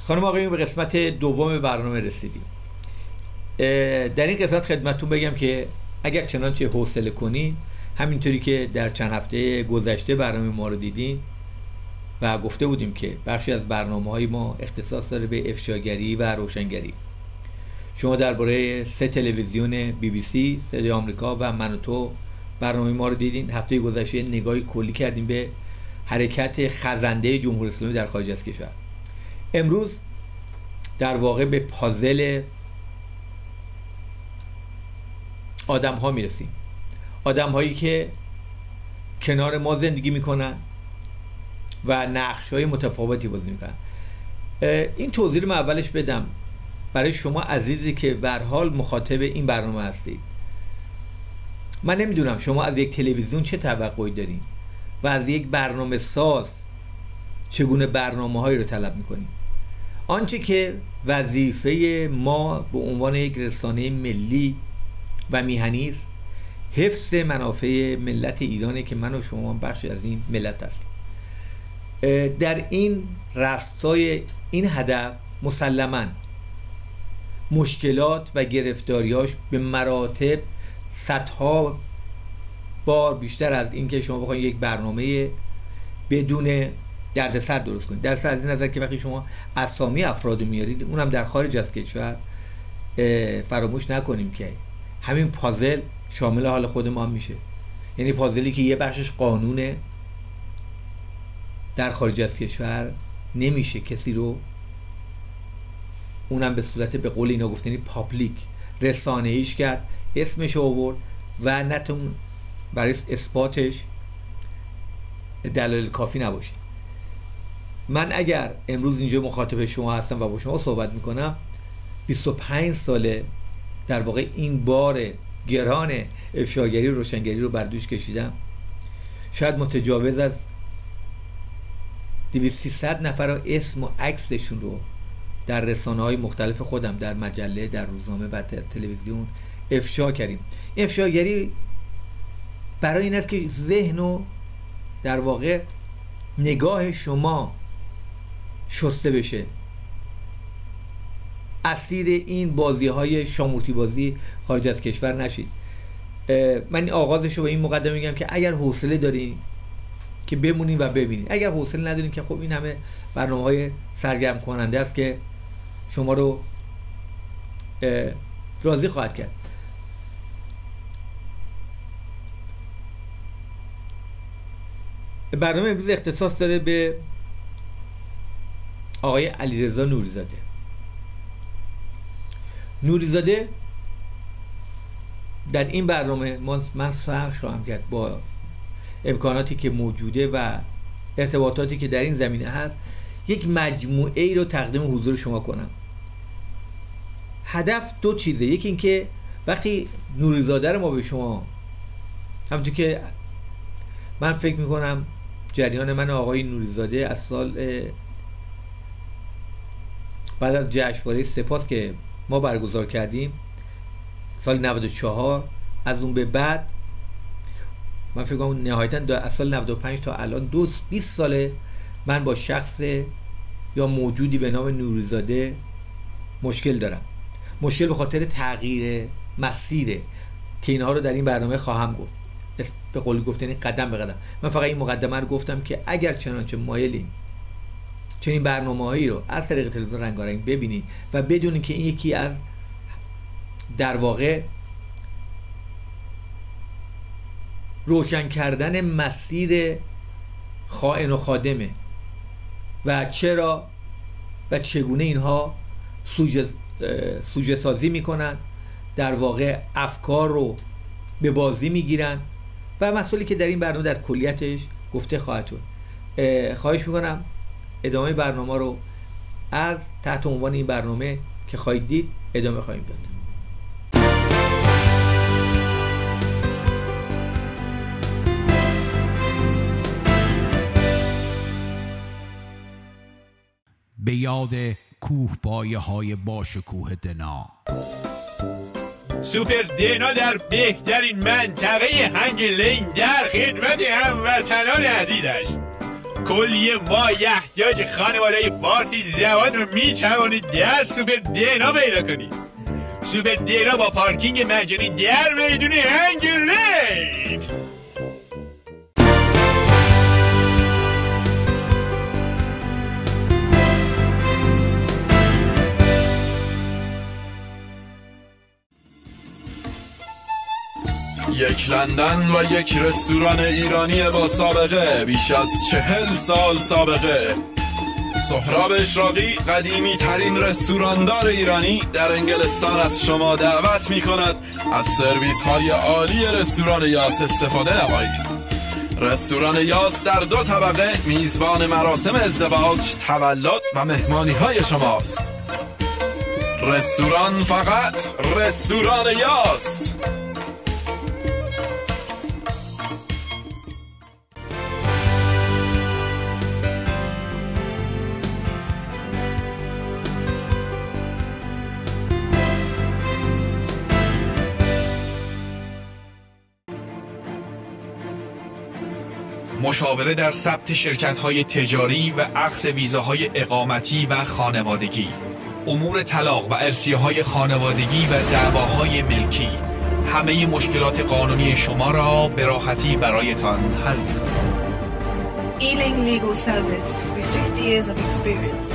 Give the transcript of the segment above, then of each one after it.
خانم آقایون، به قسمت دوم برنامه رسیدیم. در این قسمت خدمتتون بگم که اگر چنانچه حوصله کنین، همینطوری که در چند هفته گذشته برنامه ما رو دیدین و گفته بودیم که بخشی از برنامه‌های ما اختصاص داره به افشاگری و روشنگری. شما درباره 3 تلویزیون BBC، صدای آمریکا و من و تو برنامه ما رو دیدین. هفته گذشته نگاهی کلی کردیم به حرکت خزنده جمهوری اسلامی در خارج از کشور. امروز در واقع به پازل آدم ها میرسیم. آدم هایی که کنار ما زندگی میکنن و نقش های متفاوتی بازی میکنن. این توضیح رو من اولش بدم برای شما عزیزی که به هر حال مخاطب این برنامه هستید. من نمیدونم شما از یک تلویزیون چه توقعی دارین و از یک برنامه ساز چگونه برنامه‌هایی رو طلب می‌کنید. آنچه که وظیفه ما به عنوان یک رسانه ملی و میهنی است، حفظ منافع ملت ایرانه که من و شما بخشی از این ملت هستیم. در این راستای این هدف مسلماً مشکلات و گرفتاریاش به مراتب صدها بار بیشتر از این که شما بخواید یک برنامه بدون دردسر درست کنید. درس از این نظر که وقتی شما اسامی افراد میارید، اونم در خارج از کشور، فراموش نکنیم که همین پازل شامل حال خود ما هم میشه. یعنی پازلی که یه بخشش قانونه، در خارج از کشور نمیشه کسی رو، اونم به صورت به قول اینا گفتنی پابلیک، رسانه ایش کرد، اسمش آورد و نتون برای اثباتش دلایل کافی نباشه. من اگر امروز اینجا مخاطب شما هستم و با شما صحبت میکنم، 25 ساله در واقع این بار گران افشاگری و روشنگری رو بر دوش کشیدم. شاید متجاوز از 200-300 نفر رو اسم و عکسشون رو در رسانه‌های مختلف خودم، در مجله، در روزنامه و تلویزیون افشا کردیم. افشاگری برای این است که ذهن و در واقع نگاه شما شسته بشه، اسیر این بازی‌های شامورتی بازی خارج از کشور نشید. من آغازش رو به این مقدمه میگم که اگر حوصله دارین که بمونین و ببینین، اگر حوصله ندارین که خب این همه برنامه‌های سرگرم کننده است که شما رو راضی خواهد کرد. برنامه امروز اختصاص داره به آقای علیرضا نوری‌زاده. نوری‌زاده در این برنامه من سعی خواهم کرد با امکاناتی که موجوده و ارتباطاتی که در این زمینه هست یک مجموعه ای رو تقدیم حضور شما کنم. هدف 2 چیزه. یکی این که وقتی نوری‌زاده رو ما به شما، همونطور که من فکر میکنم جریان من آقای نوری‌زاده از سال بعد از جشنواره سپاس که ما برگزار کردیم سال 94، از اون به بعد من فکر کنم نهایتاً از سال 95 تا الان 20 ساله من با شخص یا موجودی به نام نوری‌زاده مشکل دارم. مشکل به خاطر تغییر مسیره که اینها رو در این برنامه خواهم گفت، به قول گفتنی قدم به قدم. من فقط این مقدمه رو گفتم که اگر چنانچه مایلین چنین برنامه‌هایی رو از طریق تلویزیون رنگارنگ ببینید و بدونید که این یکی از در واقع روشن کردن مسیر خائن و خادمه و چرا و چگونه اینها سوژه سازی میکنن، در واقع افکار رو به بازی میگیرن و مسئولی که در این برنامه در کلیتش گفته خواهد شد. خواهش میکنم ادامه برنامه رو از تحت عنوان این برنامه که خواهید دید ادامه خواهیم داد. به یاد کوهپایه های باشکوه دنا. سوپر دینا در بهترین منطقه هنگلین در خدمت هموطنان عزیز است. کلیه مایحتاج خانواده فارسی زبان رو میتوانید در سوپر دینا پیدا کنید. سوپر دینا با پارکینگ مجانی در میدون انگلند. یک لندن و یک رستوران ایرانی با سابقه، بیش از 40 سال سابقه. سهراب اشراقی، قدیمی ترین رستوراندار ایرانی در انگلستان، از شما دعوت می کند از سرویس های عالی رستوران یاس استفاده نمایید. رستوران یاس در 2 طبقه میزبان مراسم ازدواج، تولد و مهمانی های شماست. رستوران فقط رستوران یاس. مشاوره در ثبت شرکت‌های تجاری و اخذ ویزاهای اقامتی و خانوادگی، امور طلاق و ارثیه‌های خانوادگی و دعواهای ملکی، همه مشکلات قانونی شما را به راحتی برایتان حل می‌کنیم. Ealing Legal Service with 50 years of experience.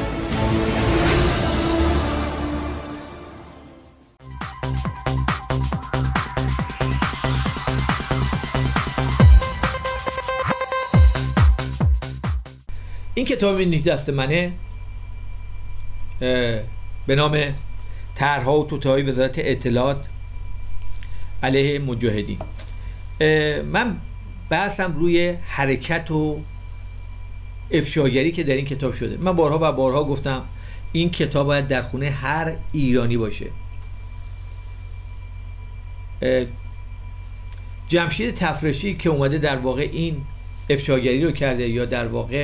این کتاب این دست منه به نام طرح‌ها و توطئه‌های وزارت اطلاعات علیه مجاهدین. من بحثم روی حرکت و افشاگری که در این کتاب شده. من بارها و بارها گفتم این کتاب باید در خونه هر ایرانی باشه. جمشید تفرشی که اومده در واقع این افشاگری رو کرده یا در واقع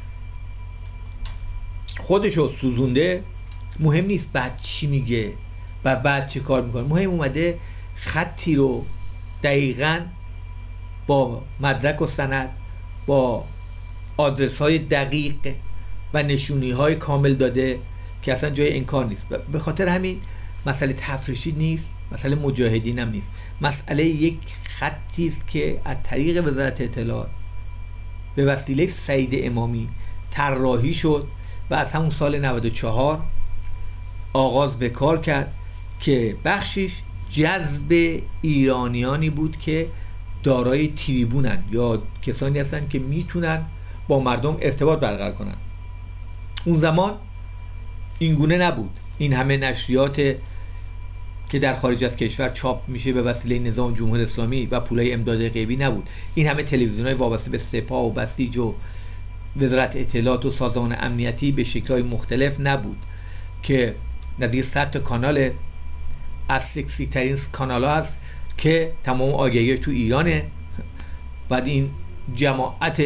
خودشو سوزونده، مهم نیست بعد چی میگه و بعد چه کار میکنه. مهم اومده خطی رو دقیقاً با مدرک و سند، با آدرس های دقیق و نشونی های کامل داده که اصلا جای انکار نیست. به خاطر همین مسئله تفرشی نیست، مسئله مجاهدین هم نیست، مسئله یک خطی است که از طریق وزارت اطلاعات به وسیله سعید امامی طراحی شد و از همون سال 94 آغاز به کار کرد که بخشش جذب ایرانیانی بود که دارای تریبونن یا کسانی هستن که میتونن با مردم ارتباط برقرار کنن. اون زمان این گونه نبود. این همه نشریات که در خارج از کشور چاپ میشه به وسیله نظام جمهوری اسلامی و پولای امداد غیبی نبود. این همه تلویزیون‌های وابسته به سپاه و بسیج و وزارت اطلاعات و سازمان امنیتی به شکل‌های مختلف نبود که نزدیک 100 تا کانال از سکسی ترین کانال‌ها هست که تمام آگهی‌ها تو ایرانه و این جماعت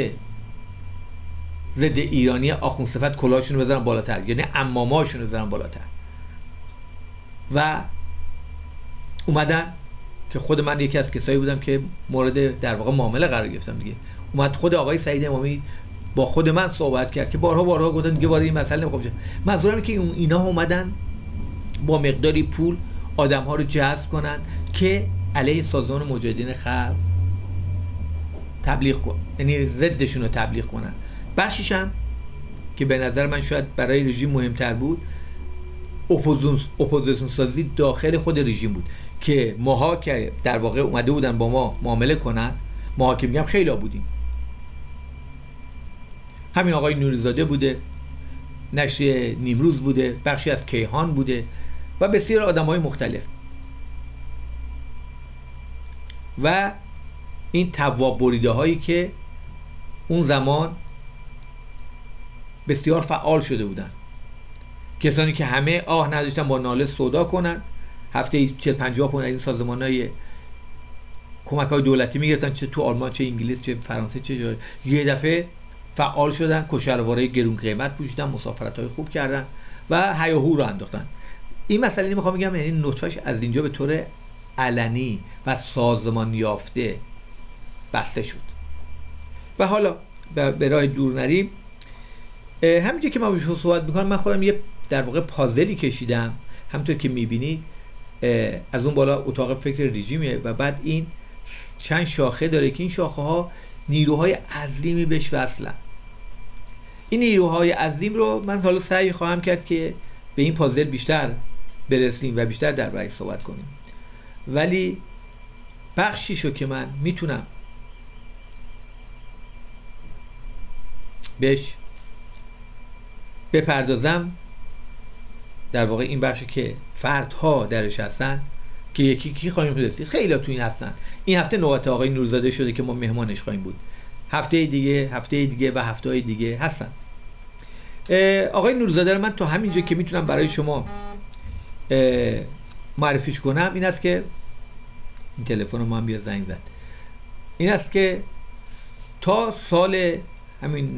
ضد ایرانی آخوندصفت کلاهشون رو بذارن بالاتر، یعنی عماماشون رو بذارن بالاتر و اومدن که خود من یکی از کسایی بودم که مورد در واقع معامله قرار گرفتم دیگه. اومد خود آقای سعید امامی با خود من صحبت کرد که بارها گفتن دیگه وارد این مسئله نمیخوام بشم. منظورم که اینا اومدن با مقداری پول آدم‌ها رو جذب کنن که علیه سازمان مجاهدین خلق تبلیغ کنن، یعنی ضدشون رو تبلیغ کنن. بخشش هم که به نظر من شاید برای رژیم مهمتر بود، اپوزیسیون سازی داخل خود رژیم بود که ماها که در واقع اومده بودن با ما معامله کنن، ماها که میگم خیلی بودیم، همین آقای نوریزاده بوده، نشر نیمروز بوده، بخشی از کیهان بوده و بسیار آدم‌های مختلف و این تواب بریده هایی که اون زمان بسیار فعال شده بودن، کسانی که همه نداشتن با ناله سودا کنن، هفته 40-50 پوند از این سازمان‌های کمک‌های دولتی میگرفتن، چه تو آلمان چه انگلیس چه فرانسه چه جای، یه دفعه فعال شدن، کشاروارای گرون قیمت پوشیدن، مسافرت‌های خوب کردن و هیاهو رو انداختن. این مسئله نمیخوام بگم، یعنی نطفه‌اش از اینجا به طور علنی و سازمان یافته بسته شد و حالا به راه دور نریم، همینجوری که من با شما صحبت میکنم من خودم یه در واقع پازلی کشیدم، همونطور که میبینید از اون بالا اتاق فکر رژیمه و بعد این چند شاخه داره که این شاخه ها نیروهای عظیمی بهش وصلن. این نیروهای عظیم رو من حالا سعی خواهم کرد که به این پازل بیشتر برسیم و بیشتر درباره‌اش صحبت کنیم، ولی بخشیشو که من میتونم بهش بپردازم، در واقع این بخشی که فردها درش هستن که یکی کی خواهیم رسید، خیلی تو این هستن. این هفته نوبت آقای نورزاده شده که ما مهمانش خواهیم بود، هفته دیگه و هفته‌های دیگه هستن. آقای نورزاده رو من تا همینجا که میتونم برای شما معرفیش کنم این است که این تلفن ما هم بیا زنگ زد، این است که تا سال همین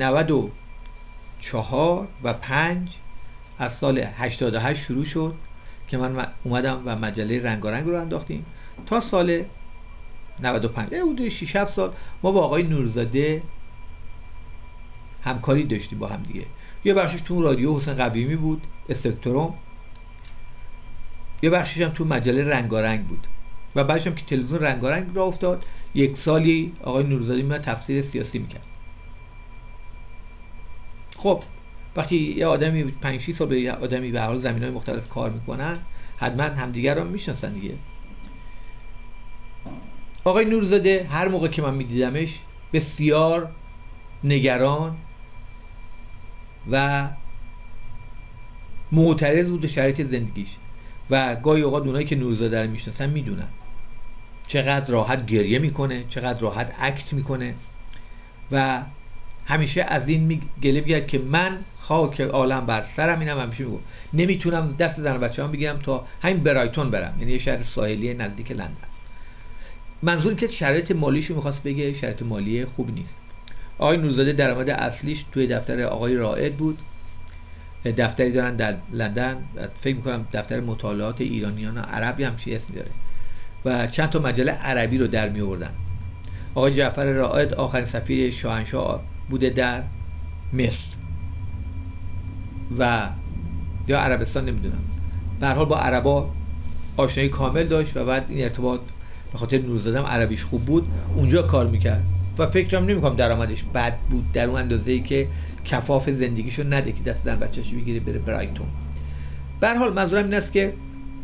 94 و 5 از سال 88 شروع شد که من اومدم و مجله رنگارنگ رو انداختیم تا سال 95، یعنی حدود 6-7 سال ما با آقای نورزاده همکاری داشتیم با هم دیگه. یه بخشش تو رادیو حسین قویمی بود، اسپکتروم، یه بخشش هم تو مجله رنگارنگ بود و بعدش هم که تلویزیون رنگارنگ راه افتاد یک سالی آقای نورزاده میاد تفسیر سیاسی میکرد. خب وقتی یه آدمی 5-6 سال به یه آدمی به حال زمینهای مختلف کار میکنن حتما همدیگر رو میشناسن دیگه. آقای نورزاده هر موقع که من میدیدمش بسیار نگران و معترض بود به شرایط زندگیش و گاهی اوقات اونایی که نورزاده رو میشناسن میدونن چقدر راحت گریه میکنه، چقدر راحت اکت میکنه و همیشه از این گله میگرد که من خاک عالم بر سرم. اینم همیشه میگم نمیتونم دست زن و بچه‌ام بگیرم تا همین برایتون برم، یعنی یه شهر ساحلی نزدیک لندن. منظور که شرایط مالیشو میخواست بگه شرایط مالی خوب نیست. آقای نورزاده درآمد اصلیش توی دفتر آقای رائد بود، دفتری دارن در لندن، فکر میکنم دفتر مطالعات ایرانیان و عربی هم چی اسمی داره و چند تا مجله عربی رو در می آوردن. آقای جعفر رائد آخرین سفیر شاهنشاه بوده در مصر و یا عربستان، نمیدونم، به هر حال با عربا آشنایی کامل داشت و بعد این ارتباط به خاطر نورزاده هم عربیش خوب بود اونجا کار میکرد و فکرم نمیکنم درآمدش بد بود در اون اندازه‌ای که کفاف زندگیشو نده که دست زن بچه‌ش بگیره بره برایتون. به هر حال منظورم این است که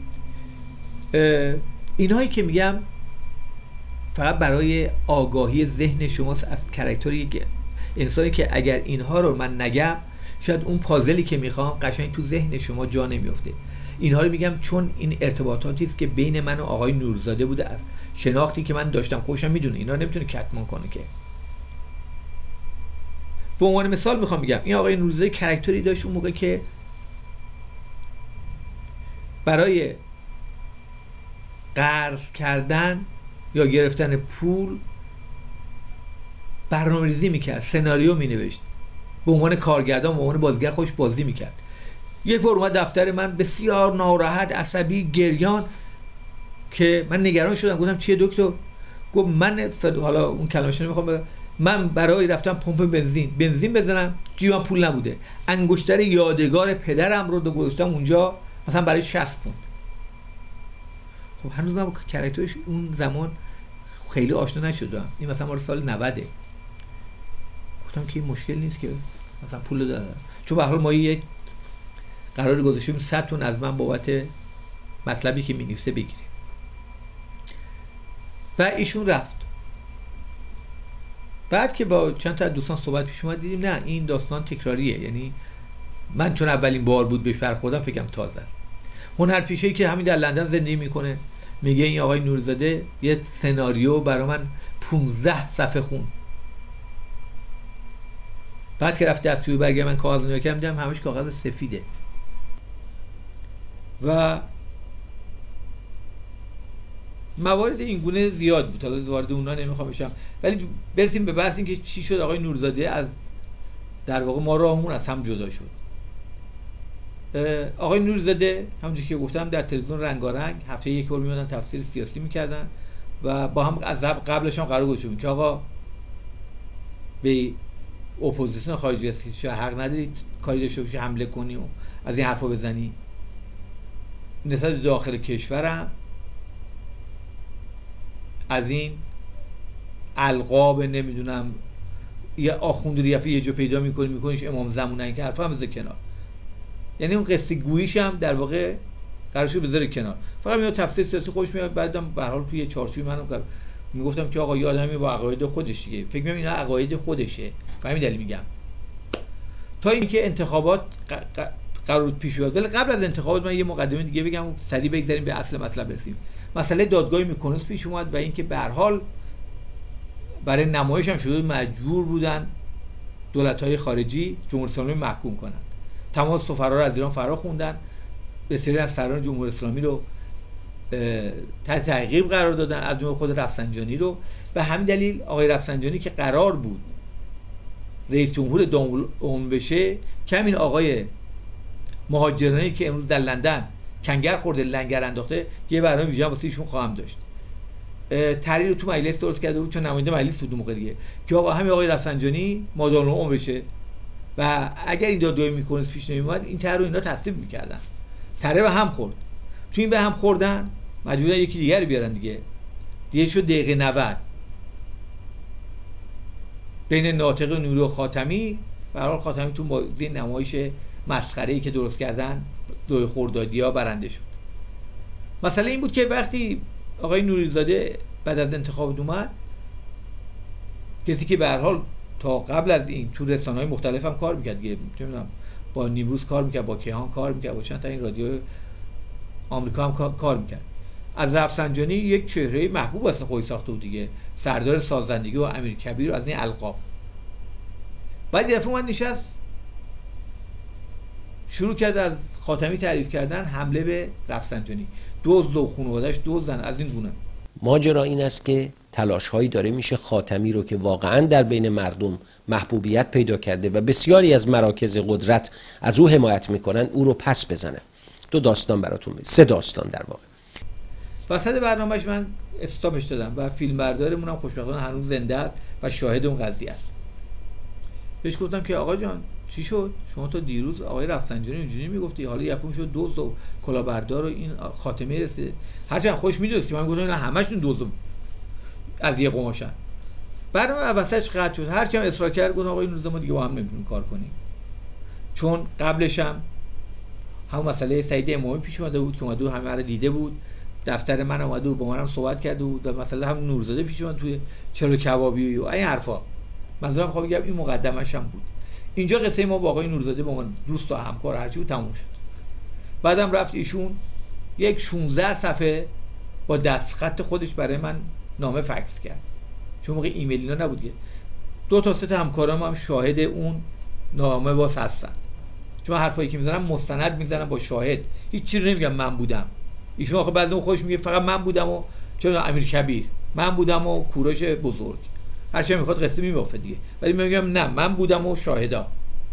اینهایی که میگم فقط برای آگاهی ذهن شماست از کاراکتری انسانی که اگر اینها رو من نگم شاید اون پازلی که میخوام قشنگ تو ذهن شما جا نمیفته. اینها رو میگم چون این ارتباطاتی است که بین من و آقای نورزاده بوده، از شناختی که من داشتم، خودشم میدونه، اینا نمیتونه کتمان کنه که. به عنوان مثال میخوام بگم این آقای نورزاده کاراکتری داشت اون موقع که برای قرض کردن یا گرفتن پول برنامه‌ریزی میکرد، سناریو مینوشت، به عنوان کارگردان، به عنوان بازیگر خوش بازی میکرد. یک بار اومد دفتر من بسیار ناراحت، عصبی، گریان که من نگران شدم. گفتم چیه دکتر؟ گفت من حالا اون کلمه‌ش نمیخوام بگم، من برای رفتم پمپ بنزین بزنم جیبم پول نبوده، انگشتر یادگار پدرم رو گذاشتم اونجا مثلا برای 60 پوند. خب هنوز من با کاراکترش اون زمان خیلی آشنا نشدم، این مثلا مال سال 90. گفتم که این مشکل نیست که مثلا پول دادم، چون به هر حال ما یک قرار گذاشتیم 100 تون از من بابت مطلبی که می‌نویسه بگیره و ایشون رفت. بعد که با چند تا دوستان صحبت پیش اومد دیدیم نه این داستان تکراریه، یعنی من چون اولین بار بود بهش برخوردم فکرم تازه است. هنرپیشه‌ای که همین در لندن زندگی میکنه میگه این آقای نورزاده یه سناریو برای من 15 صفحه خون. بعد که رفت دستشویی برگردم من کاغذ نگاه کردم دیدم همش کاغذ سفیده و موارد این گونه زیاد بود. حالا وارد اونها نمیخوام بشم، ولی برسیم به بحث این که چی شد آقای نورزاده از در واقع ما راهمون از هم جدا شد. آقای نورزاده همونجوری که گفتم در تلویزیون رنگارنگ هفته یک بار میادن تفسیر سیاسی میکردن و با هم از قبلش هم قرار گذاشته بود که آقا به اپوزیسیون خارجی هستی که حق نداری کاری داشته باشی حمله کنی و از این حرفا بزنی. نسبت داخل کشورم از این القاب نمیدونم یه آخوند ریفی یه جا پیدا میکنیش امام زمونه که حرفا هم بذار کنار. یعنی اون قصه گوییش هم در واقع قرارشو بذاره کنار. فقط میاد تفسیر سیاسی خوش میاد. بعدم به هر حال توی چارچوبی منم میگفتم که آقا یه آدمی با عقاید خودش دیگه، فکر می‌کنم اینا عقاید خودشه، همین دلیل میگم. تا اینکه انتخابات قرار پیش بیاد. ولی قبل از انتخابات من یه مقدمه دیگه بگم و سریع بگذاریم به اصل مطلب برسیم. مسئله دادگاه میکنوس پیش اومد و اینکه به هر حال برای نمایش هم شده مجبور بودن دولت‌های خارجی جمهوری اسلامی محکوم کنن. تمام سفرا رو از ایران فرا خوندن. بسیاری از سران جمهوری اسلامی رو تحت تعقیب قرار دادن، از جمله خود رفسنجانی رو. به همین دلیل آقای رفسنجانی که قرار بود رئیس جمهور دوم بشه، کمین آقای مهاجرانی که امروز در لندن کنگر خورده، لنگر انداخته، یه برنامه ویژه واسه ایشون خواهم داشت. تحریر رو تو مجلس درست کرده بود، چون نماینده مجلس بود موقع دیگه، که آقا همین آقای رفسنجانی مادام العمر بشه و اگر این دادگاه میکنه پیش نمیومد این طرح رو اینا تصویب میکردن. طرح به هم خورد. تو این به هم خوردن مجبورن یکی دیگر بیارن دیگه شد دقیقه 90 بین ناطق نوری و خاتمی. به هر حال خاتمی تو بازی نمایش مسخره‌ای که درست کردن دوی خردادی‌ها برنده شد. مسئله این بود که وقتی آقای نوریزاده بعد از انتخاب اومد، کسی که به هر حال تا قبل از این تو رسانه‌های مختلف هم کار می‌کرد دیگه، نمی‌دونم با نیمروز کار می‌کرد، با کیهان کار می‌کرد، با چند تا این رادیو آمریکا هم کار می‌کرد. از رفسنجانی یک چهره محبوب واسه خودش ساخته بود دیگه، سردار سازندگی و امیرکبیر و از این القاب. بعد یه دفعه اومد نشست شروع کرد از خاتمی تعریف کردن، حمله به رفسنجانی، دزد و خانواده‌اش دزدن از این گونه. ماجرا این است که تلاش‌هایی داره میشه خاتمی رو که واقعاً در بین مردم محبوبیت پیدا کرده و بسیاری از مراکز قدرت از او حمایت میکنن، او رو پس بزنه. 2 داستان براتون میگم، 3 داستان در واقع. وسط برنامه‌اش من استاپش دادم و فیلمبردارمون هم خوشبختانه هنوز زنده است و شاهد اون قضیه است. بهش گفتم که آقا جان چی شد؟ شما تا دیروز آقای رفسنجانی اینجوری میگفتی، حالا یفون شد دزد و کلاهبردار و این خاتمه رسید. هرچند خوش میدونست که من گفتم اینا همشون دزد از یه قماشن. برنامه وسطش قطع شد. هرچند اصرار کرد گفتم آقا این روزا ما دیگه با هم نمیتونیم کار کنیم. چون قبلش هم همون مسئله سعید امامی پیش اومده بود که اومده همه رو دیده بود، دفتر من اومده بود با منم صحبت کرده بود و مسئله هم نورزاده پیش اومد توی چلو کبابی و این حرفا. منظورم میخوام بگم این مقدمش هم بود. اینجا قصه ما با آقای نورزاده با من دوست و همکار هرچی بود تموم شد. بعدم رفت ایشون یک 16 صفحه با دستخط خودش برای من نامه فکس کرد، چون موقع ایمیل اینا نبود دیگه. 2 تا 3 تا همکارام هم شاهد اون نامه باز هستن، چون حرفایی که میزنم مستند میزنم با شاهد، هیچ چیزی نمیگم من بودم. ایشون آخه بعضی اون خودش میگه فقط من بودم و چون امیرکبیر من بودم و کوروش بزرگ، هر چی میخواد قصه میبافه دیگه، ولی میگم نه من بودم و شاهدا.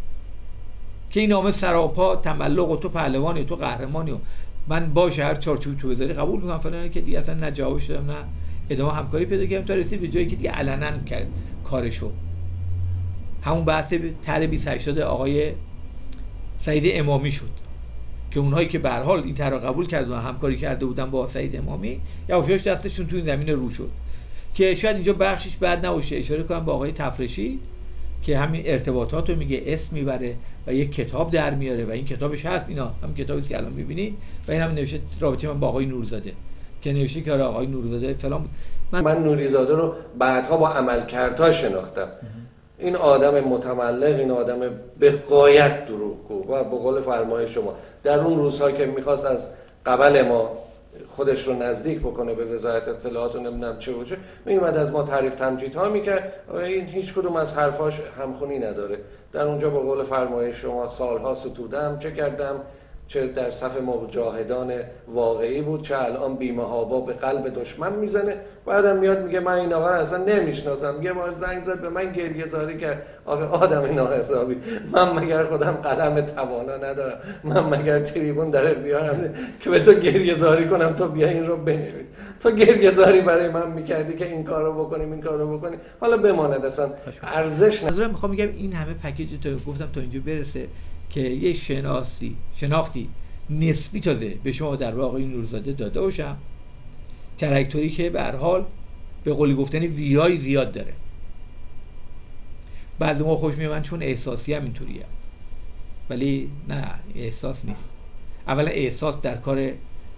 که این نامه سراپا تملق و تو پهلوانی و تو قهرمانی و من باشه هر چارچوب تو بذاری قبول میکنم فلانه، که دیگه اصلا نه جوابش دادم نه ادامه همکاری پیدا کردم تا رسید به جایی که دیگه علنا کرد کارشو. همون بحث طرح 28 آقای سعید امامی شد که اونهایی که به هر حال این طرح قبول کردن و همکاری کرده بودن با سعید امامی یواشاش دستشون تو این زمینه رو شد. که شاید اینجا بخشش بد نباشه اشاره کنم با آقای تفرشی که همین ارتباطات رو میگه اسم میبره و یک کتاب در میاره و این کتابش هست، اینا هم کتابی که الان میبینی و این هم نوشته رابطه من با آقای نورزاده که نوشته که آقای نورزاده فلان بود. من نوریزاده رو بعدها با عملکردها شناختم. این آدم متملق، این آدم به غایت دروغگو و به قول فرمای شما در اون روزها که میخواست از قبل ما خودش رو نزدیک بکنه به وزارت اطلاعات و نمیدونم چه و چه، میومد از ما تعریف تمجیدها میکرد. این هیچ کدوم از حرفاش همخونی نداره. در اونجا به قول فرمای شما سالها ستودم، چه کردم، چه در صف مجاهدان واقعی بود، چه الان بی‌محابا به قلب دشمن میزنه. بعدم میاد میگه من این آقا رو اصلا نمیشناسم. یه بار زنگ زد به من گریه زاری کرد. آخه آدم ناحسابی، من مگر خودم قدم توانا ندارم؟ من مگر تریبون در اختیارم که به تو گریه زاری کنم تو بیا این رو بنویس؟ تو گریه زاری برای من میکردی که این کارو بکنیم این کارو بکنیم، حالا بماند اصلا ارزش نداره. میخوام بگم این همه پکیج تو گفتم تا اینجا برسه که یه شناختی نسبی تازه به شما در واقع این نورزاده داده باشم. کاراکتری که به هر حال به قولی گفتن ویای زیاد داره. بعضی ما خوش میاد چون احساسی هم اینطوریه، ولی نه، احساس نیست. اولا احساس در کار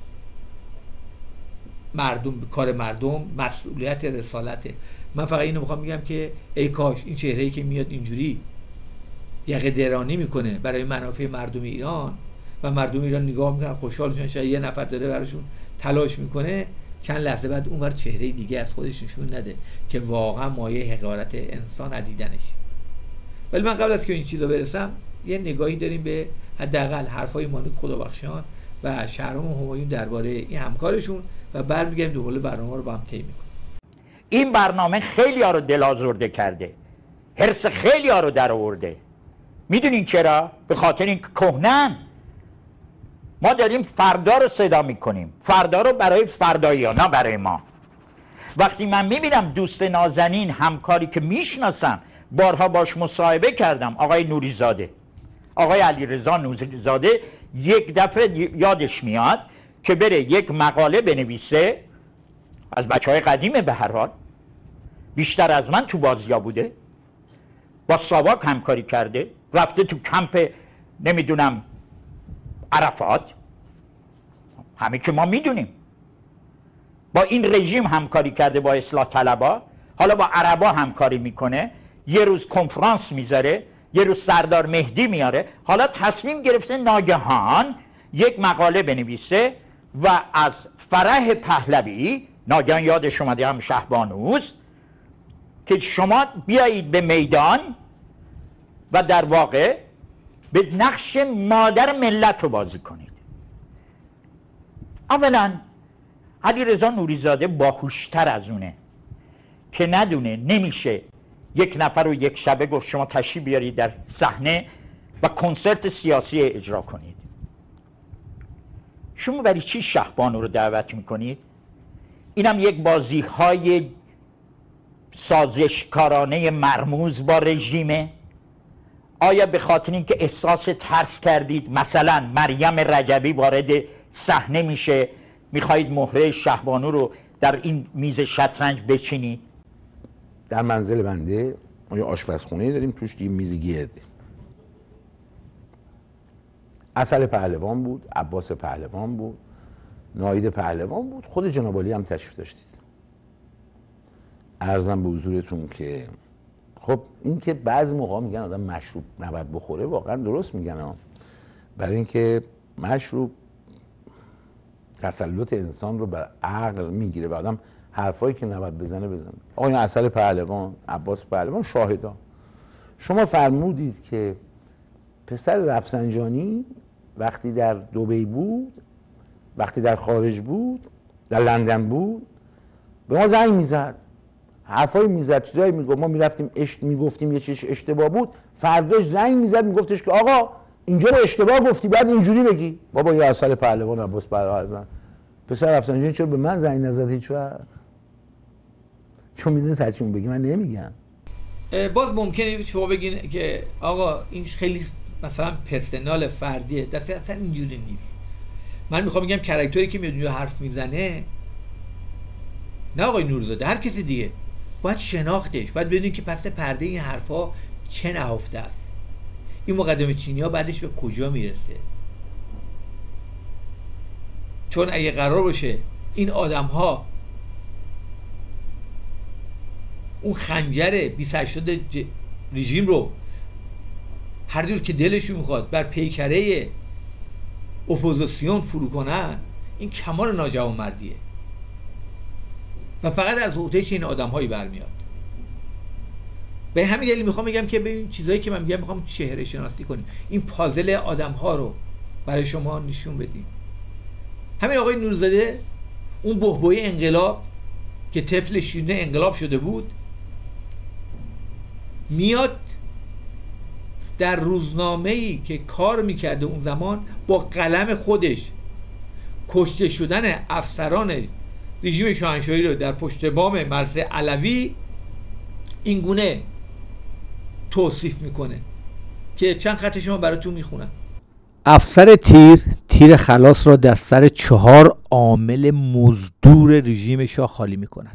مردم مسئولیت رسالته. من فقط اینو میخوام بگم که ای کاش این چهره‌ای که میاد اینجوری یقه درانی میکنه برای منافع مردم ایران و مردم ایران نگاه میکنن خوشحالشون، شاید یه نفر داره براشون تلاش میکنه، چند لحظه بعد اونور چهره دیگه از خودش نشون نده که واقعا مایه حقارت انسان دیدنش. ولی من قبل از که این چیزا برسم یه نگاهی داریم به حداقل حرفای مانوک خدابخشیان و شهرام همایون درباره این همکارشون و برمیگردیم دوباره برنامه رو با هم طی میکنیم. این برنامه خیلی ها رو دل‌آزرده کرده، حرص خیلی ها رو در آورده. میدونین چرا؟ به خاطر این کهنه‌ان. ما داریم فردا رو صدا میکنیم، فردا رو برای فردایی ها، نه برای ما. وقتی من میبینم دوست نازنین، همکاری که میشناسم، بارها باش مصاحبه کردم، آقای نوریزاده، آقای علیرضا نوریزاده، یک دفعه یادش میاد که بره یک مقاله بنویسه، از بچهای قدیمه به هر حال، بیشتر از من تو بازیا بوده، با ساواک همکاری کرده، رفته تو کمپ نمیدونم عرفات، همه که ما میدونیم، با این رژیم همکاری کرده، با اصلاح طلبا، حالا با عربا همکاری میکنه، یه روز کنفرانس میذاره، یه روز سردار مهدی میاره، حالا تصمیم گرفته ناگهان یک مقاله بنویسه و از فرح پهلوی ناگهان یادش اومده، هم شهبانوز، که شما بیایید به میدان و در واقع به نقش مادر ملت رو بازی کنید. اولا علیرضا نوریزاده باهوشتر از اونه که ندونه نمیشه یک نفر رو یک شبه گفت شما تشریف بیارید در صحنه و کنسرت سیاسی اجرا کنید. شما برای چی شهبانو رو دعوت میکنید؟ اینم یک بازی‌های سازشکارانه مرموز با رژیمه؟ آیا به خاطر اینکه احساس ترس کردید مثلا مریم رجبی وارد صحنه میشه میخواهید مهره شهبانو رو در این میز شطرنج بچینید؟ در منزل بنده ما یه آشپزخونه داریم، توش یه میز گرده. اصل پهلوان بود، عباس پهلوان بود، ناهید پهلوان بود، خود جناب عالی هم تشریف داشتید. عرضم به حضورتون که خب این که بعضی موقع میگن آدم مشروب نباید بخوره، واقعا درست میگن ها. برای اینکه مشروب تسلط انسان رو بر عقل میگیره و آدم حرفایی که نباید بزنه. آقای اصل پهلوان، عباس پهلوان شاهدا. شما فرمودید که پسر رفسنجانی وقتی در دبی بود، وقتی در خارج بود، در لندن بود، به ما زنگ میزد، حرفایی میزد، چیزایی میگفت، ما میرفتیم میگفتیم یه چیز اشتباه بود، فرداش زنگ میزد میگفتش که آقا اینجا رو اشتباه گفتی، بعد اینجوری بگی. بابا یا اصل پهلوان، عباس پهلوان، پسر رفسنجانی چرا به من زنگ نزدی؟ چون میدونی ترچون بگی من نمیگم. باز ممکنه شما بگین که آقا این خیلی مثلا پرسنال فردیه، دسته اصلا اینجوری نیست. من میخوام بگم کاراکتری که میاد اونجا حرف میزنه، نه آقای نورزاده، هر کسی دیگه، باید شناختش، باید بدونیم که پس پرده این حرفا چه نهفته است، این مقدمه چینی ها بعدش به کجا میرسه. چون اگه قرار باشه این آدم ها اون خنجر 28 رژیم رو هر جور که دلشون میخواد بر پیکره اپوزیسیون فرو کنن، این کمال ناجوانمردیه و فقط از عهده این آدم‌هایی برمیاد. به همین دلیل میخوام بگم که ببین چیزایی که من میگم میخوام چهره شناسی کنیم، این پازل آدم‌ها رو برای شما نشون بدیم. همین آقای نورزاده، اون بحبوحه انقلاب که طفل شیرین انقلاب شده بود، میاد در روزنامه‌ای که کار میکرده اون زمان با قلم خودش کشته شدن افسران رژیم شاهنشاهی رو در پشت بام مدرسه علوی این گونه توصیف میکنه که چند خط شما براتون میخونم. افسر تیر خلاص را در سر 4 عامل مزدور رژیم شاه خالی میکند.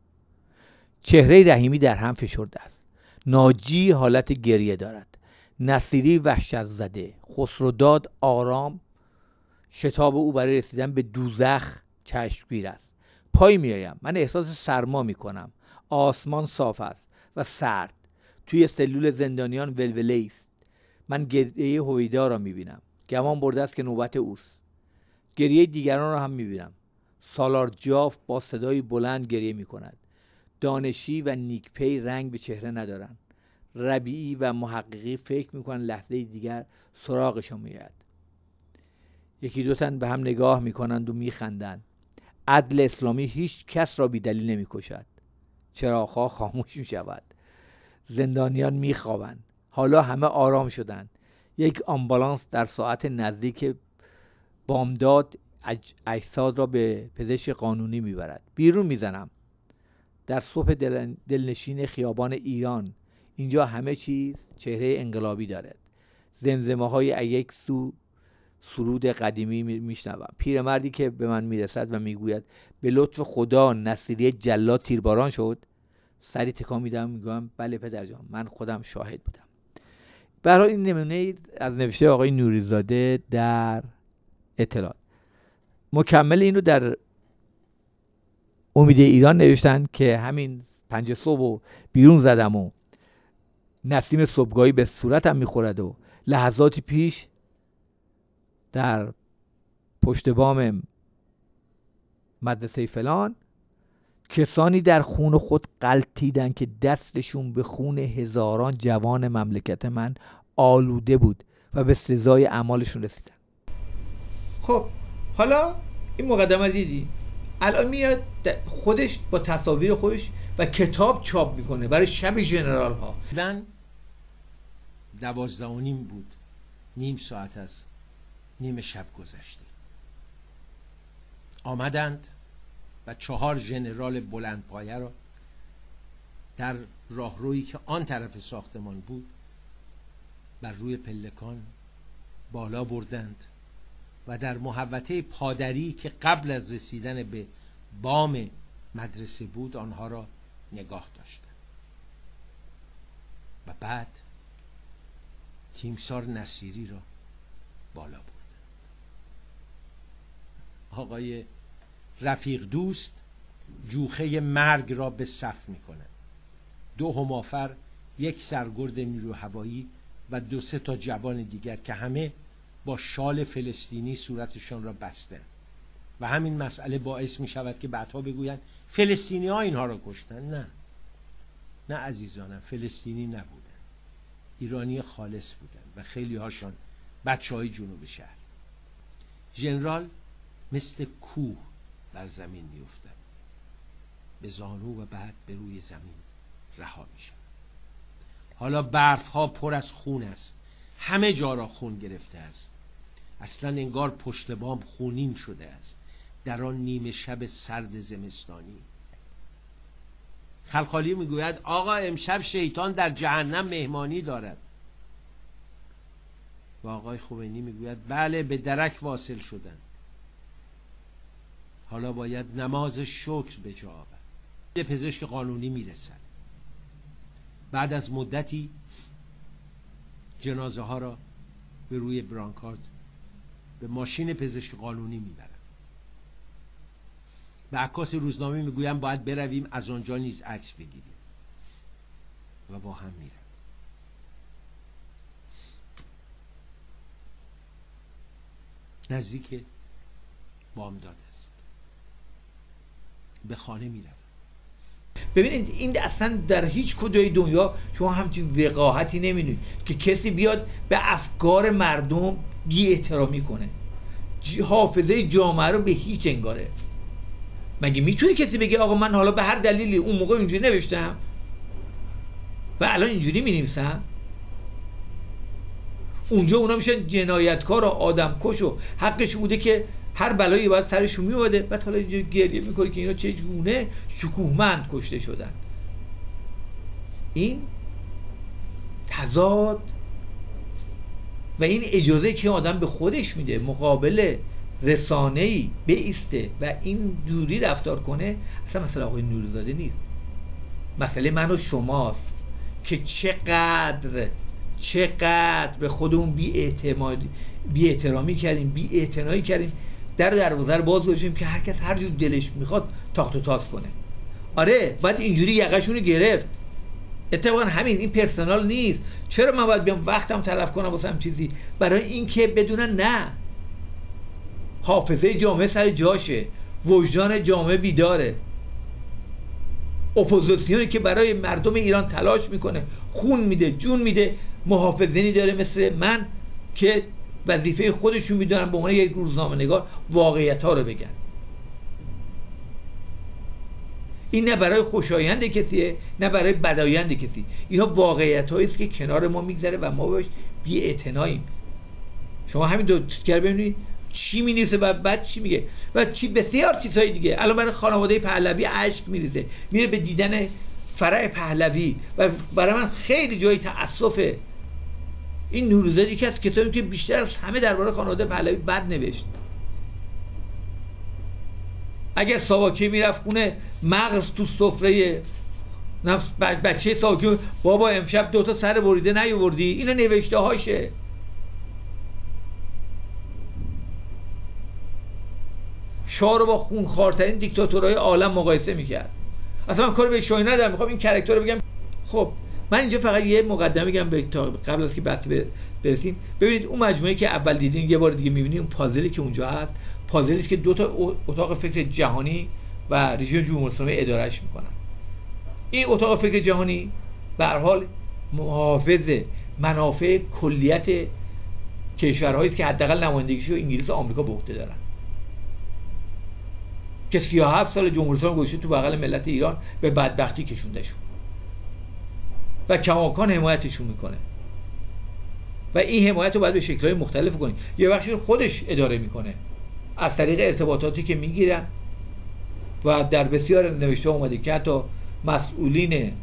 چهره رحیمی در هم فشرده است. ناجی حالت گریه دارد. نصیری وحشت زده. خسروداد آرام. شتاب او برای رسیدن به دوزخ چشمگیر است. پای میایم. من احساس سرما میکنم. آسمان صاف است و سرد. توی سلول زندانیان ولوله است. من گریه هویدا را میبینم. گمان برده است که نوبت اوست. گریه دیگران را هم میبینم. سالار جاف با صدای بلند گریه میکند. دانشی و نیکپی رنگ به چهره ندارند. ربیعی و محققی فکر میکنن لحظه دیگر سراغشان میاد. یکی دو تن به هم نگاه میکنند و میخندند. عدل اسلامی هیچ کس را بی دلیل نمیکشد. چراغ‌ها خاموش میشود. زندانیان میخوابند. حالا همه آرام شدند. یک آمبولانس در ساعت نزدیک بامداد اجساد را به پزشک قانونی میبرد. بیرون میزنم. در صبح دلنشین خیابان ایران، اینجا همه چیز چهره انقلابی دارد. زمزمه های یک سو سرود قدیمی میشنوم. پیرمردی که به من میرسد و میگوید به لطف خدا نصیری جلاد تیرباران شد، سری تکان میدم، میگم بله پدر جان، من خودم شاهد بودم. برای این نمونه از نوشته آقای نوریزاده در اطلاعات. مکمل اینو در امید ایران نوشتن که همین 5 صبح و بیرون زدم و نسیم صبحگاهی به صورتم میخورد و لحظاتی پیش در پشت بام مدرسه فلان کسانی در خون خود غلتیدن که دستشون به خون هزاران جوان مملکت من آلوده بود و به سزای اعمالشون رسیدن. خب حالا این مقدمه رو دیدی، الان میاد خودش با تصاویر خودش و کتاب چاپ میکنه برای شب ژنرال ها. من 12:30 بود، نیم ساعت از نیم شب گذشته. آمدند و 4 ژنرال بلندپایه را در راهرویی که آن طرف ساختمان بود بر روی پلکان بالا بردند و در محوطه پادری که قبل از رسیدن به بام مدرسه بود آنها را نگاه داشتند. و بعد تیمسار نصیری را بالا بردند. آقای رفیق دوست جوخه مرگ را به صف می کند. 2 همافر، 1 سرگرد نیروی هوایی و 2-3 تا جوان دیگر که همه با شال فلسطینی صورتشان را بستند و همین مسئله باعث می شود که بعدها بگویند فلسطینی ها اینها را کشتن. نه عزیزانم، فلسطینی نبودن، ایرانی خالص بودن و خیلی هاشان بچه های جنوب شهر. ژنرال مثل کوه بر زمین می افتد، به زانو و بعد به روی زمین رها می شود. حالا برف ها پر از خون است، همه جا را خون گرفته است. اصلا انگار پشت بام خونین شده است در آن نیمه شب سرد زمستانی. خلخالی میگوید آقا امشب شیطان در جهنم مهمانی دارد و آقای خمینی میگوید بله به درک واصل شدن، حالا باید نماز شکر به جا آورد. پزشک قانونی میرسد. بعد از مدتی جنازه ها را به روی برانکارد به ماشین پزشک قانونی میبرن. به عکاس روزنامه میگویم باید برویم از آنجا نیز عکس بگیریم و با هم میرن. نزدیک بامداد است. به خانه میرن. ببینید این اصلا در هیچ کجای دنیا شما همچین وقاحتی نمی‌بینید که کسی بیاد به افکار مردم بی احترامی کنه، حافظه جامعه رو به هیچ انگاره. مگه میتونه کسی بگه آقا من حالا به هر دلیلی اون موقع اینجوری نوشتم و الان اینجوری می‌نویسم؟ اونجا اونا میشن جنایتکار و آدمکش و حقش بوده که هر بلایی باید سرشون میومده، بعد حالا اینجا گریه میکنه که اینا چگونه شکوهمند کشته شدن. این تضاد و این اجازه که آدم به خودش میده مقابل رسانه‌ای بایسته و این جوری رفتار کنه، اصلا مسئله آقای نوری‌زاده نیست، مسئله من و شماست که چقدر به خودمون بی احترامی کردیم، بی اعتنایی کردیم، در دروازه رو باز گذاشتیم که هر کس هر جور دلش میخواد تاخت و تاز کنه. آره باید اینجوری یقه‌شون رو گرفت. اتفاقا همین این پرسونال نیست. چرا من باید بیام وقتم تلف کنم واسه هم چیزی؟ برای اینکه بدونن نه، حافظه جامعه سر جاشه، وجدان جامعه بیداره، اپوزیسیونی که برای مردم ایران تلاش میکنه، خون میده، جون میده، محافظینی داره مثل من که وظیفه خودشون میدونن به عنوان یک روزنامه‌نگار واقعیت ها رو بگن. این نه برای خوشایند کسیه نه برای بدایند کسی، اینا واقعیت هایی است که کنار ما میگذره و ما بهش بی اعتناییم. شما همین دو تیکر ببینید چی می‌نویسه و بعد چی میگه و چی بسیار چیزهای دیگه. الان برای خانواده پهلوی اشک میریزه، میره به دیدن فرع پهلوی و برای من خیلی جای تأسفه. این نوری‌زاده یکی از کسانی که بیشتر از همه درباره خانواده پهلوی بد نوشت. اگر ساواکی میرفت خونه مغز تو سفره بچه ساواکی، بابا امشب 2 تا سر بریده نیاوردی، اینا نوشته هاشه. شاه رو با خونخوارترین دیکتاتورهای عالم مقایسه میکرد. اصلا من کاری به شاهی ندارم، میخوام این کاراکتر رو بگم. خب من اینجا فقط یه مقدمه میگم قبل از که بحث برسیم. ببینید اون مجموعه که اول دیدین یه بار دیگه میبینید، اون پازلی که اونجا هست، پازلی است که 2 تا اتاق فکر جهانی و رژیم جمهوری اسلامی ادارهش میکنن. این اتاق فکر جهانی به هر حال محافظ منافع کلیت کشورهایی است که حداقل نمایندگیشو انگلیس و آمریکا به عهده دارن، که 37 سال جمهوری اسلامی گذاشته تو بغل ملت ایران به بدبختی کشوندشون و کماکان حمایتشون میکنه و این حمایت رو باید به شکل‌های مختلف کنید. یه بخشی رو خودش اداره میکنه از طریق ارتباطاتی که میگیرن و در بسیار نوشته اومده که حتی مسئولین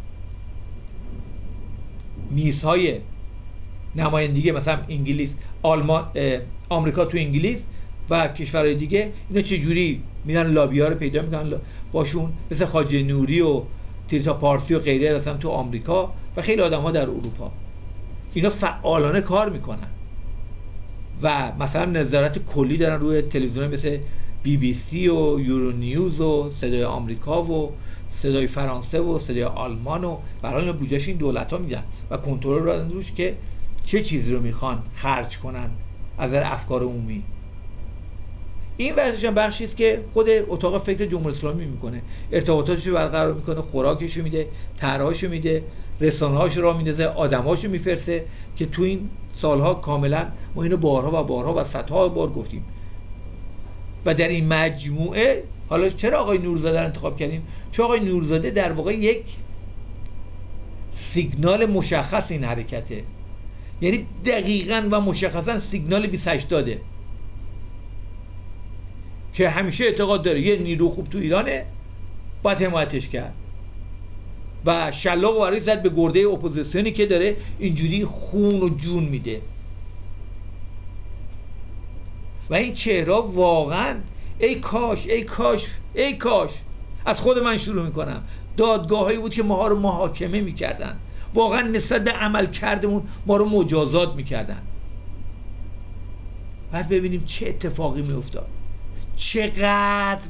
میزهای نمایندگی مثلا انگلیس، آلمان، آمریکا تو انگلیس و کشورهای دیگه، اینا چجوری میرن لابی‌ها رو پیدا میکنن باشون، مثل خواجه نوری و تریتا پارسی و غیره مثلا تو آمریکا و خیلی آدم‌ها در اروپا. اینا فعالانه کار میکنن و مثلا نظارت کلی دارن روی تلویزیون مثل BBC و یورو نیوز و صدای آمریکا و صدای فرانسه و صدای آلمان و برای اینا بودجه‌اش این دولت‌ها میدن و کنترل رو دارن روش که چه چیزی رو میخوان خرج کنن از نظر افکار عمومی. این وضعش هم بخشی است که خود اتاق فکر جمهوری اسلامی میکنه، ارتباطاتش رو برقرار میکنه، خوراکش رو میده، طرح‌هاش رو میده، رسانه‌هاش رو میندازه، آدم‌هاش رو میفرسه که تو این سالها کاملا ما اینو بارها و صدها بار گفتیم. و در این مجموعه حالا چرا آقای نوری‌زاده رو انتخاب کردیم؟ چون آقای نوری‌زاده در واقع یک سیگنال مشخص این حرکته، یعنی دقیقاً و مشخصاً سیگنال 28 که همیشه اعتقاد داره یه نیرو خوب تو ایرانه باید حمایتش کرد و شلاق و وریز زد به گرده اپوزیسیونی که داره اینجوری خون و جون میده. و این چهره واقعا ای کاش از خود من شروع میکنم، دادگاهایی بود که ماها رو محاکمه میکردن، واقعا نسبت به عمل کردمون ما رو مجازات میکردن. بعد ببینیم چه اتفاقی میافتاد، چقدر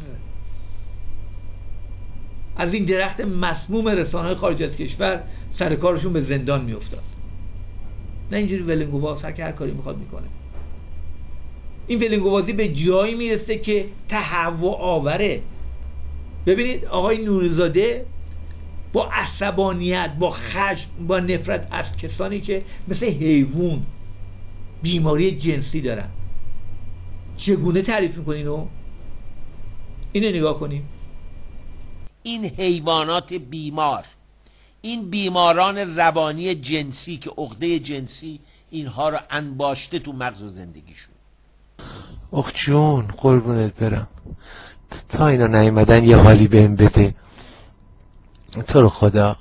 از این درخت مسموم رسانه‌های خارج از کشور سر کارشون به زندان میافتاد. نه اینجوری ولنگوواز هر که هر کاری میخواد میکنه. این ولنگوازی به جایی میرسه که تهوع آوره. ببینید آقای نوری‌زاده با عصبانیت، با خشم، با نفرت از کسانی که مثل حیوان بیماری جنسی دارن. چگونه تعریف میکنین اینو نگاه کنیم. این حیوانات بیمار، این بیماران روانی جنسی که عقده جنسی اینها رو انباشته تو مغز و زندگیشون. اخ جون قربونت برم، تا اینا نیومدن یه حالی بهم بده، تو رو خدا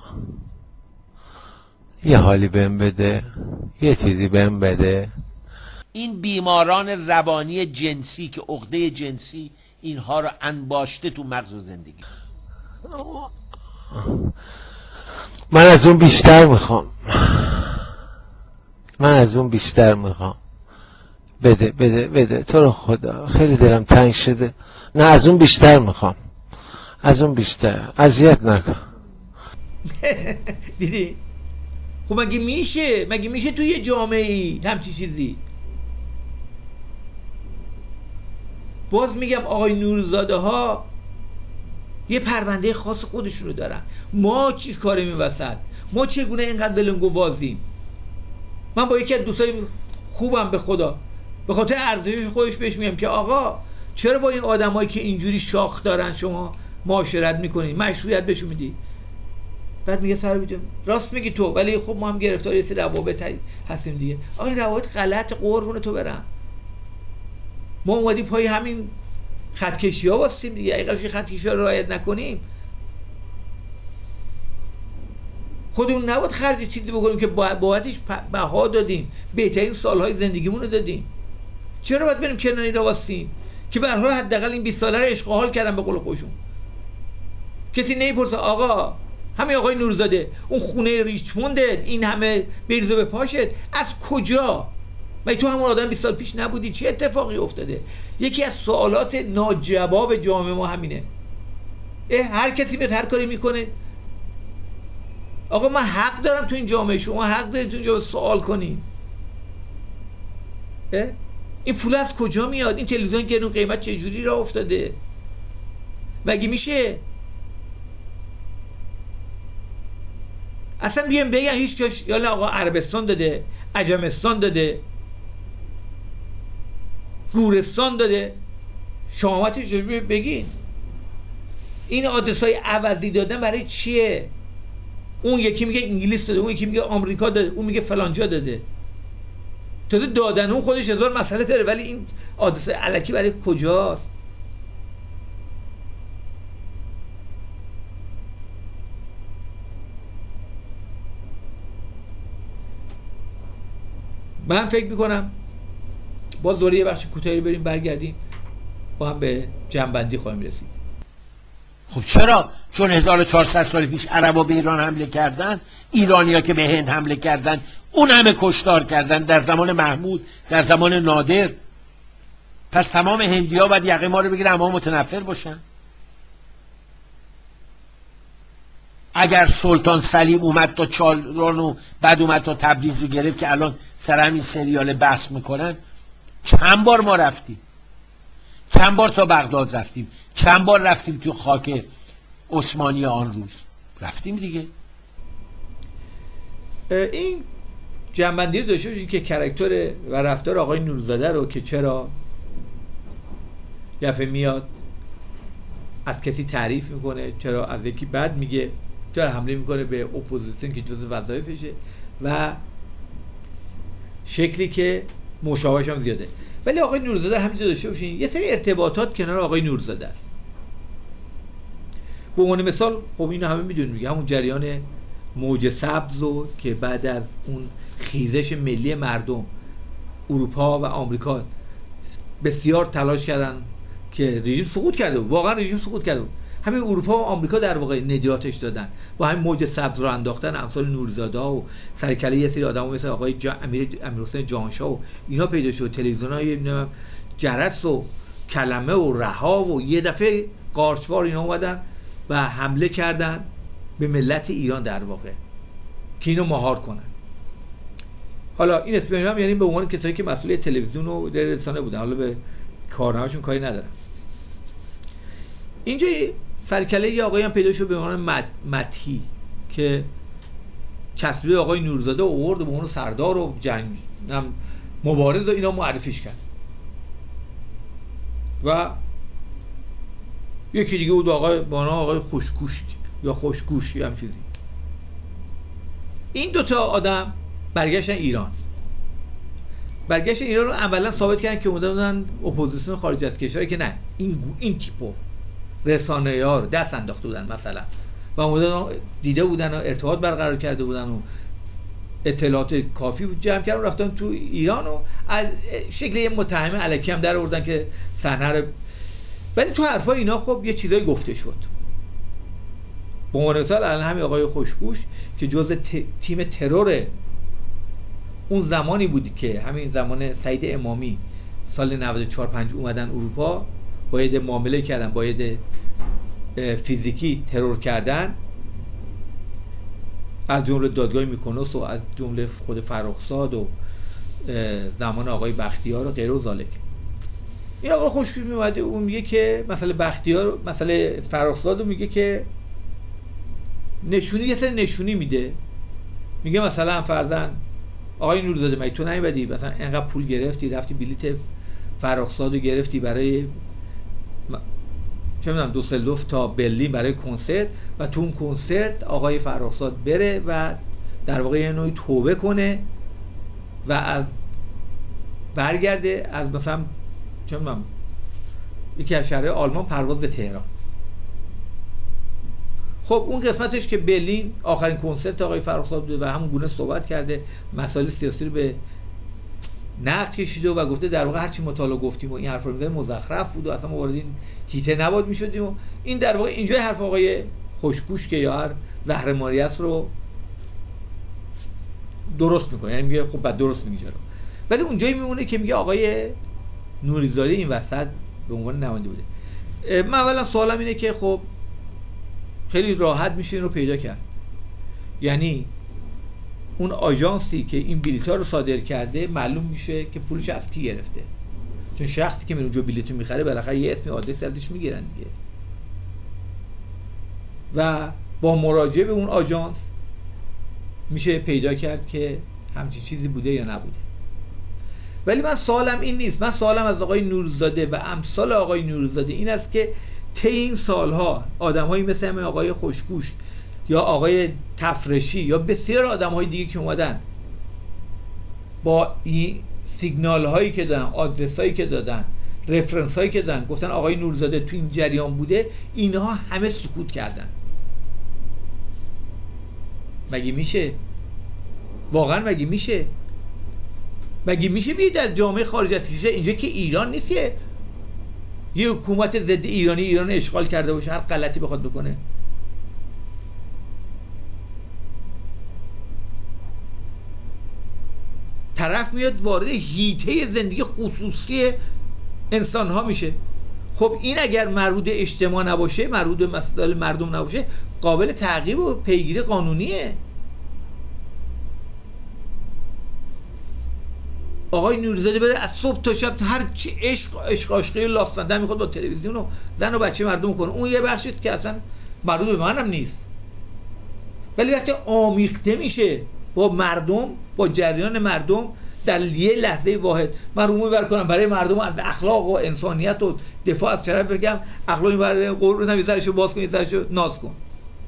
یه حالی بهم بده، یه چیزی بهم بده. این بیماران روانی جنسی که عقده جنسی اینها رو انباشته تو مغز و زندگی. من از اون بیشتر میخوام، من از اون بیشتر میخوام. بده بده بده تو رو خدا، خیلی دلم تنگ شده. نه از اون بیشتر میخوام، از اون بیشتر. اذیت نکن. دیدی؟ خب مگه میشه توی یه جامعه ای همچی چیزی؟ باز میگم آقای نورزاده ها یه پرونده خاص خودشونو دارن. ما چی کاره این وسط؟ ما چگونه اینقدر ولنگو وازیم؟ من با یکی از دوستای خوبم به خدا به خاطر ارزش خودش بهش میگم که آقا چرا با این آدمایی که اینجوری شاخ دارن شما معاشرت میکنین، مشروعیت بهشون میدی؟ بعد میگه سر بیجم راست میگی تو، ولی خب ما هم گرفتار یه سری روابط هستیم دیگه. آقا این روابط غلط، قربون تو برم. ما اومدیم پای همین خطکشی ها واسیم دیگه. اگه قرارش خطکشی ها رو رعایت نکنیم خودمون نباید خرج چیزی بکنیم که بابتش بها دادیم، بهترین سالهای زندگیمون رو دادیم. چرا باید بریم کنار اینا واسیم که به هر حال حداقل این 20 ساله رو عشق و حال کردن به قول خودشون؟ کسی نمیپرسه آقا همین آقای نورزاده اون خونه ریچموندت این همه بریزه به پاشت از کجا؟ مگه تو همون آدم 20 سال پیش نبودی؟ چه اتفاقی افتاده؟ یکی از سوالات ناجواب جامعه ما همینه. هر کسی میاد هر کاری میکنه. آقا من حق دارم تو این جامعه، شما حق دارید تو این جامعه سوال کنین. این پول از کجا میاد؟ این تلویزیون گرون قیمت چه جوری راه افتاده؟ مگه میشه؟ اصلا بیان بگن هیچ کش یا آقا عربستان داده، عجمستان داده، گورستان داده، شامتش رو بگین. این آدرسای عوضی دادن برای چیه؟ اون یکی میگه انگلیس داده، اون یکی میگه آمریکا داده، اون میگه فلانجا داده. تازه دادن اون خودش هزار مسئله داره، ولی این آدرس الکی برای کجاست؟ من فکر میکنم باز دوره یه بخش کوتاهی بریم برگردیم با هم به جنبندی خواهیم رسید. خب چرا؟ چون 1400 سال پیش عربا به ایران حمله کردن، ایرانیا که به هند حمله کردن اون همه کشتار کردن در زمان محمود، در زمان نادر. پس تمام هندیا باید یقه ما رو بگیرن اما متنفر باشن؟ اگر سلطان سلیم اومد تا چالران و بعد اومد تا تبریز رو گرفت که الان سر همین سریال بحث میکنن، چند بار ما رفتیم؟ چند بار تا بغداد رفتیم؟ چند بار رفتیم تو خاک عثمانی آن روز؟ رفتیم دیگه. این جنبندی رو داشته باشین که کاراکتر و رفتار آقای نورزاده رو که چرا یفه میاد از کسی تعریف میکنه، چرا از یکی بد میگه، چرا حمله میکنه به اپوزیسیون که جز وظایفشه و شکلی که مشابهش هم زیاده. ولی آقای نورزاده همینجا داشته باشین یه سری ارتباطات کنار آقای نورزاده است. به عنوان مثال خب اینو همه میدونیم دیگه، همون جریان موج سبز رو که بعد از اون خیزش ملی مردم اروپا و آمریکا بسیار تلاش کردن که رژیم سقوط کرده، واقعا رژیم سقوط کرده، همین اروپا و آمریکا در واقع نجاتش دادن، با همین موج سبز رو انداختن. امثال نورزاده و سرکله یه سری آدما مثل آقای امیرحسین جهانشاه و اینا پیدا شد، تلویزیونای جرس و کلمه و رها و یه دفعه قارچوار اینا اومدن و حمله کردن به ملت ایران در واقع که اینو مهار کنن. حالا این اسم هم یعنی به عنوان کسایی که مسئول تلویزیون و رسانه بودن، حالا به کارنامه‌شون کاری ندارم. اینجا سرکله یه آقایی هم پیدا شد به عنوان متی که کسبی آقای نورزاده آورد و به اون سردار و جنگ مبارز و اینا معرفیش کرد و یکی دیگه بود آقای خوشگوش یا خوشگوش یا هم چیزی. این دوتا آدم برگشتن ایران رو اولا ثابت کردن که اومدن اپوزیسیون خارج از کشور که نه این تیپو رسانه‌ها رو دست انداخته بودن مثلا و اومدن دیده بودن و ارتباط برقرار کرده بودن و اطلاعات کافی جمع کردن و رفتن تو ایران و از شکل یه متهم الکی هم در آوردن که صحنه رو. ولی تو حرفای اینا خب یه چیزایی گفته شد. به عنوان مثال الان همین آقای خوشگوش که جزء تیم ترور اون زمانی بودی که همین زمان سعید امامی سال 94-5 اومدن اروپا، باید معامله کردن، باید فیزیکی ترور کردن، از جمله دادگاه میکنوس و از جمله خود فرخزاد و زمان آقای بختیار و غیره و ذالک. این آقای خوشگوش میومده اون میگه که مثلا بختیار، مثلا فرخزاد میگه که یه سری نشونی میده، میگه مثلا فرضاً آقای نورزاده مگه تو نمیبدی مثلا اینقدر پول گرفتی رفتی بلیت فرخزادو گرفتی برای چه میدونم دوسلدورف تا برلین برای کنسرت و تو اون کنسرت آقای فرخزاد بره و در واقع یه نوعی توبه کنه و از برگرده از مثلا چه میدونم یکی از شهرهای آلمان پرواز به تهران. خب اون قسمتش که برلین آخرین کنسرت آقای فرخزاد بوده و همون گونه صحبت کرده، مسائل سیاسی رو به نقد کشیده و گفته در واقع هرچی مطالعه گفتیم و این حرفا رو می‌زدیم مزخرف بود و اصلا ما وارد این هیته نباید می‌شدیم و این در واقع اینجای حرف آقای خوشگوش که یا هر زهرماری است رو درست میکنه، یعنی میگه خب بعد درست میگه رو. ولی اونجایی میمونه که میگه آقای نوریزاده این وسط به عنوان نماینده بوده. من اولا سوالم اینه که خب خیلی راحت میشه این رو پیدا کرد، یعنی اون آژانسی که این بلیط‌ها رو صادر کرده معلوم میشه که پولش از کی گرفته، چون شخصی که میره اونجا بلیطو میخره بالاخره یه اسم آدرسی ازش میگیرن دیگه و با مراجعه به اون آژانس میشه پیدا کرد که همچین چیزی بوده یا نبوده. ولی من سوالم این نیست، من سوالم از آقای نورزاده و امثال آقای نورزاده این است که طی این سالها آدم‌هایی مثل آقای خوشگوش یا آقای تفرشی یا بسیار آدم‌های دیگه که اومدن با این سیگنال هایی که دادن، آدرس هایی که دادن، رفرنس هایی که دادن، گفتن آقای نورزاده تو این جریان بوده، اینها همه سکوت کردن. مگه میشه؟ واقعا مگه میشه؟ مگه میشه بیاید در جامعه خارج از کشور، اینجا که ایران نیست که یه حکومت ضد ایران اشغال کرده باشه هر غلطی بخواد بکنه؟ طرف میاد وارد حیطه زندگی خصوصی انسان ها میشه. خب این اگر مربوط به اجتماع نباشه، مربوط به مسائل مردم نباشه، قابل تعقیب و پیگیری قانونیه. آقای نوریزاده بره از صبح تا شب هر چی عشق لاستنده میخواد با تلویزیون و زن و بچه مردم کنه، اون یه بخشیست که اصلا مربوط به منم نیست. ولی وقتی آمیخته میشه با مردم، با جریان مردم، در یه لحظه واحد من رو میبر کنم برای مردم از اخلاق و انسانیت و دفاع از شرف بگم، اخلاقی برای قرب بزنم، یه ذرهشو باز کن، یه ذرهشو ناز کن.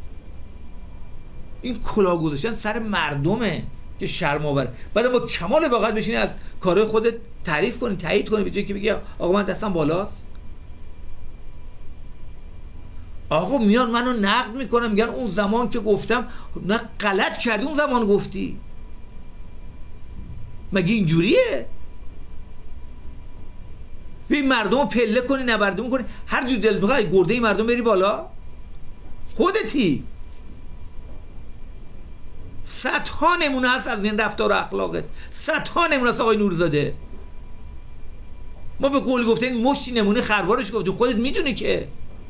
این کلاه گذاشتن سر مردمه که شرم آوره. بعد با کمال وقت بشینی از کارهای خودت تعریف کنی، تایید کنی، به جایی که بگی آقا من دستم بالاست. آقا میان منو نقد میکنن، میگن اون زمان که گفتم نه غلط کردی، اون زمان گفتی. مگه اینجوریه؟ ببین مردم رو پله کنی، نبردون کنی، هر جور دل بخوای گرده این مردم بری بالا، خودتی. صدها نمونه هست از این رفتار و اخلاقت، صدها نمونه هست آقای نورزاده. ما به قول گفتیم مشتی نمونه خروارش گفتیم، خودت میدونی که.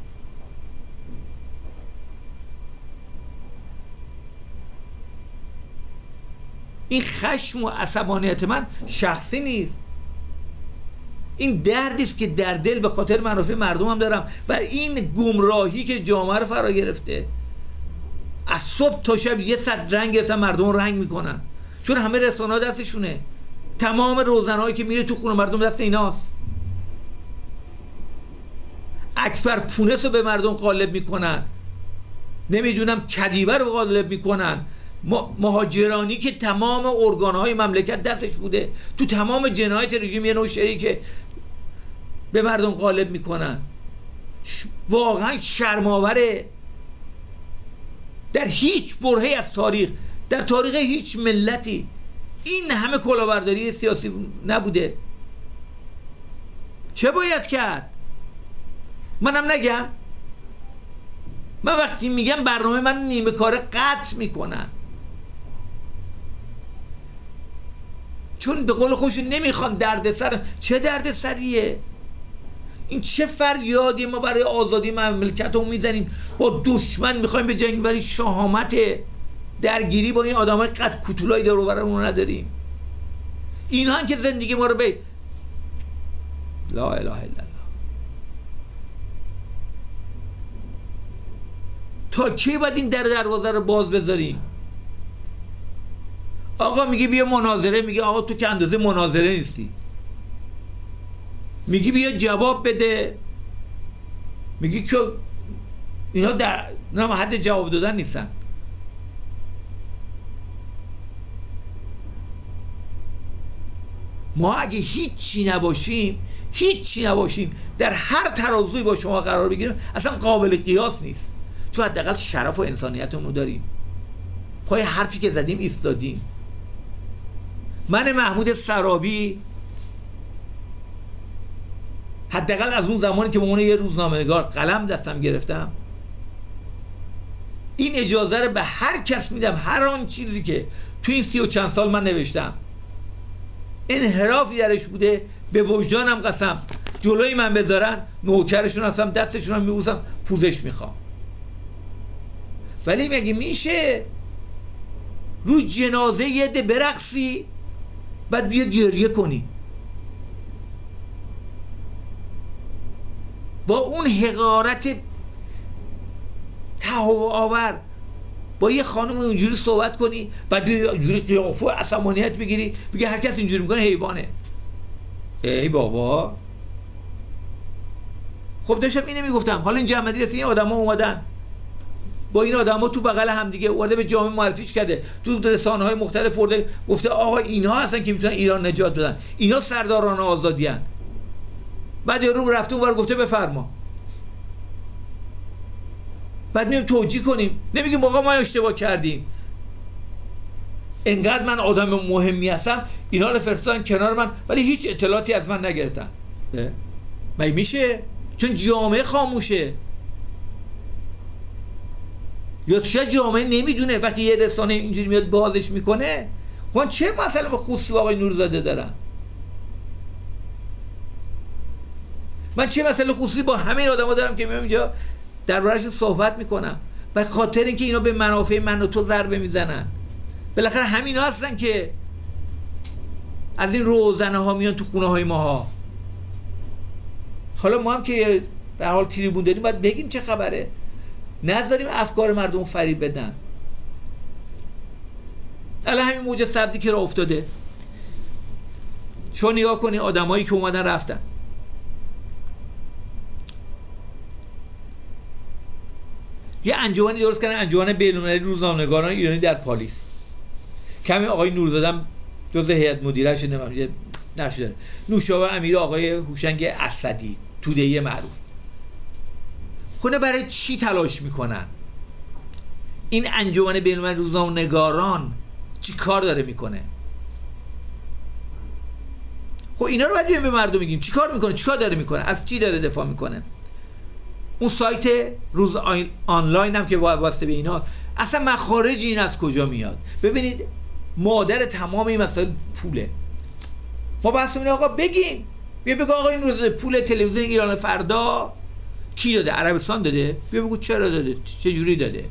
این خشم و عصبانیت من شخصی نیست، این دردی است که در دل به خاطر منافع مردم هم دارم و این گمراهی که جامعه رو فرا گرفته. از صبح تا شب یه صد رنگ گرفتن مردم رو رنگ میکنن، چون همه رسانه‌ها دستشونه، تمام روزنه‌هایی که میره تو خونه مردم دست ایناست. اکبر پونس رو به مردم غالب میکنن، نمیدونم کدیور رو غالب میکنن، مهاجرانی که تمام ارگانهای مملکت دستش بوده، تو تمام جنایت رژیم یه نوع شریکه به مردم غالب میکنن. واقعا شرم‌آوره. در هیچ برهه‌ای از تاریخ، در تاریخ هیچ ملتی این همه کلاهبرداری سیاسی نبوده. چه باید کرد؟ منم نگم. من وقتی میگم برنامه من نیمه کاره قطع میکنن، چون به قول خودشون نمیخوان دردسر. چه دردسریه؟ این چه فریادی ما برای آزادی مملکت رو میزنیم؟ با دشمن میخوایم به جنگ ولی شهامت درگیری با این آدمای قد کوتولای دور و برمون نداریم. اینا هم که زندگی ما رو به لا اله الا الله. تا کی باید این دروازه رو باز بذاریم؟ آقا میگه بیا مناظره، میگه آقا تو که اندازه مناظره نیستی. میگی بیا جواب بده، میگی که اینا در حد جواب دادن نیستن. ما اگه هیچی نباشیم در هر ترازوی با شما قرار بگیریم اصلا قابل قیاس نیست، چون حداقل شرف و انسانیتمون رو داریم، پای حرفی که زدیم ایستادیم. من محمود سرابی حداقل از اون زمانی که به عنوان یه روزنامه‌نگار قلم دستم گرفتم این اجازه رو به هر کس میدم هر آن چیزی که تو این 30 و چند سال من نوشتم انحرافی درش بوده به وجدانم قسم جلوی من بذارن، نوکرشون هستم، دستشون هم میبوسم، پوزش میخوام. ولی مگه میشه روی جنازه یه ده برقصی بعد بیا گریه کنی؟ با اون حقارت تهوع آور با یه خانم اونجوری صحبت کنی، بعد بیا اینجوری قیافه و عصبانیت بگیری، بگی هر کس اینجوری میکنه حیوانه. ای بابا. خب داشتم اینو میگفتم، حالا این جمع رسید، این آدما اومدن با این آدما تو بغل هم دیگه ورده به جامعه معرفیش کرده، تو رسانه‌های مختلف ورده گفته آقا اینها هستن که میتونن ایران نجات بدن، اینا سرداران آزادی ان. بعد یارو رفته اونور گفته بفرما. بعد میام توجیه کنیم، نمیگیم آقا ما اشتباه کردیم. انقدر من آدم مهمی هستم اینا رو فرستادن کنار من ولی هیچ اطلاعاتی از من نگرفتن. مگه میشه؟ چون جامعه خاموشه. یا چه جامعه نمیدونه وقتی یه رسانه اینجوری میاد بازش میکنه. خب چه مسئله با خصوصی با آقای نورزاده دارم؟ من چه مسئله خصوصی با همین آدما دارم که میام اینجا درباره‌شون صحبت میکنم؟ به خاطر اینکه اینا به منافع من و تو ضربه میزنن. بالاخره همینا هستن که از این روزنه ها میان تو خونه های ماها. حالا ما هم که به حال تریبون داریم باید بگیم چه خبره، نذاریم افکار مردم فریب بدن. الان همین موج سبزی که راه افتاده، شما نگاه کنی آدمایی که اومدن رفتن، یه انجمنی درست کردن، انجمن بین‌المللی روزنامه‌نگاران ایرانی در پاریس. کمی آقای نورزاده جزء هیئت مدیره‌اش نقش داره. نوشابه امیر آقای هوشنگ اسدی توده‌ای معروف. خونه برای چی تلاش میکنن؟ این انجمن بین‌المللی روزنامه‌نگاران چی کار داره میکنه؟ خب اینا رو باید به مردم میگیم چی کار میکنه، چی کار داره میکنه، از چی داره دفاع میکنه. اون سایت روز آنلاین هم که واسطه به اینا، اصلا مخارج این از کجا میاد؟ ببینید مادر تمام این مسائل پوله. ما بحث اینه آقا بگین، بیا بگو آقا این روز پول تلویزیون ایران فردا کی داده؟ عربستان داده؟ بیا بگو چرا داده، چه جوری داده،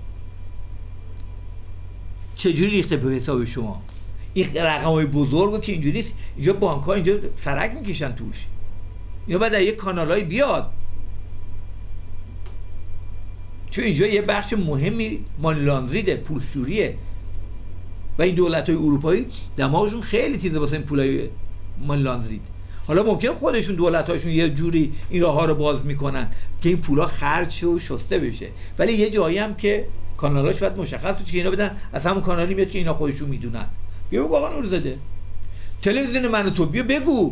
چه جوری ریخته به حساب شما. این رقم‌های بزرگو که اینجوری نیست، اینجا بانک‌ها اینجا سرک میکشن توش. اینا بعد از یک کانالای بیاد. چون اینجا یه بخش مهمی مانی لاندریده، پولشوریه و این دولت‌های اروپایی دماغشون خیلی تیزه واسه این پولای مانی لاندرید. حالا ممکنه خودشون دولت‌هاشون یه جوری این راه‌ها رو باز میکنن که این پولا خرج شه و شسته بشه، ولی یه جایی هم که کانالاش باید مشخص بشه که اینا بدن از همون کانالی میاد که اینا خودشون میدونن. بیا بگو آقا نورزاده، تلویزیون من تو بیا بگو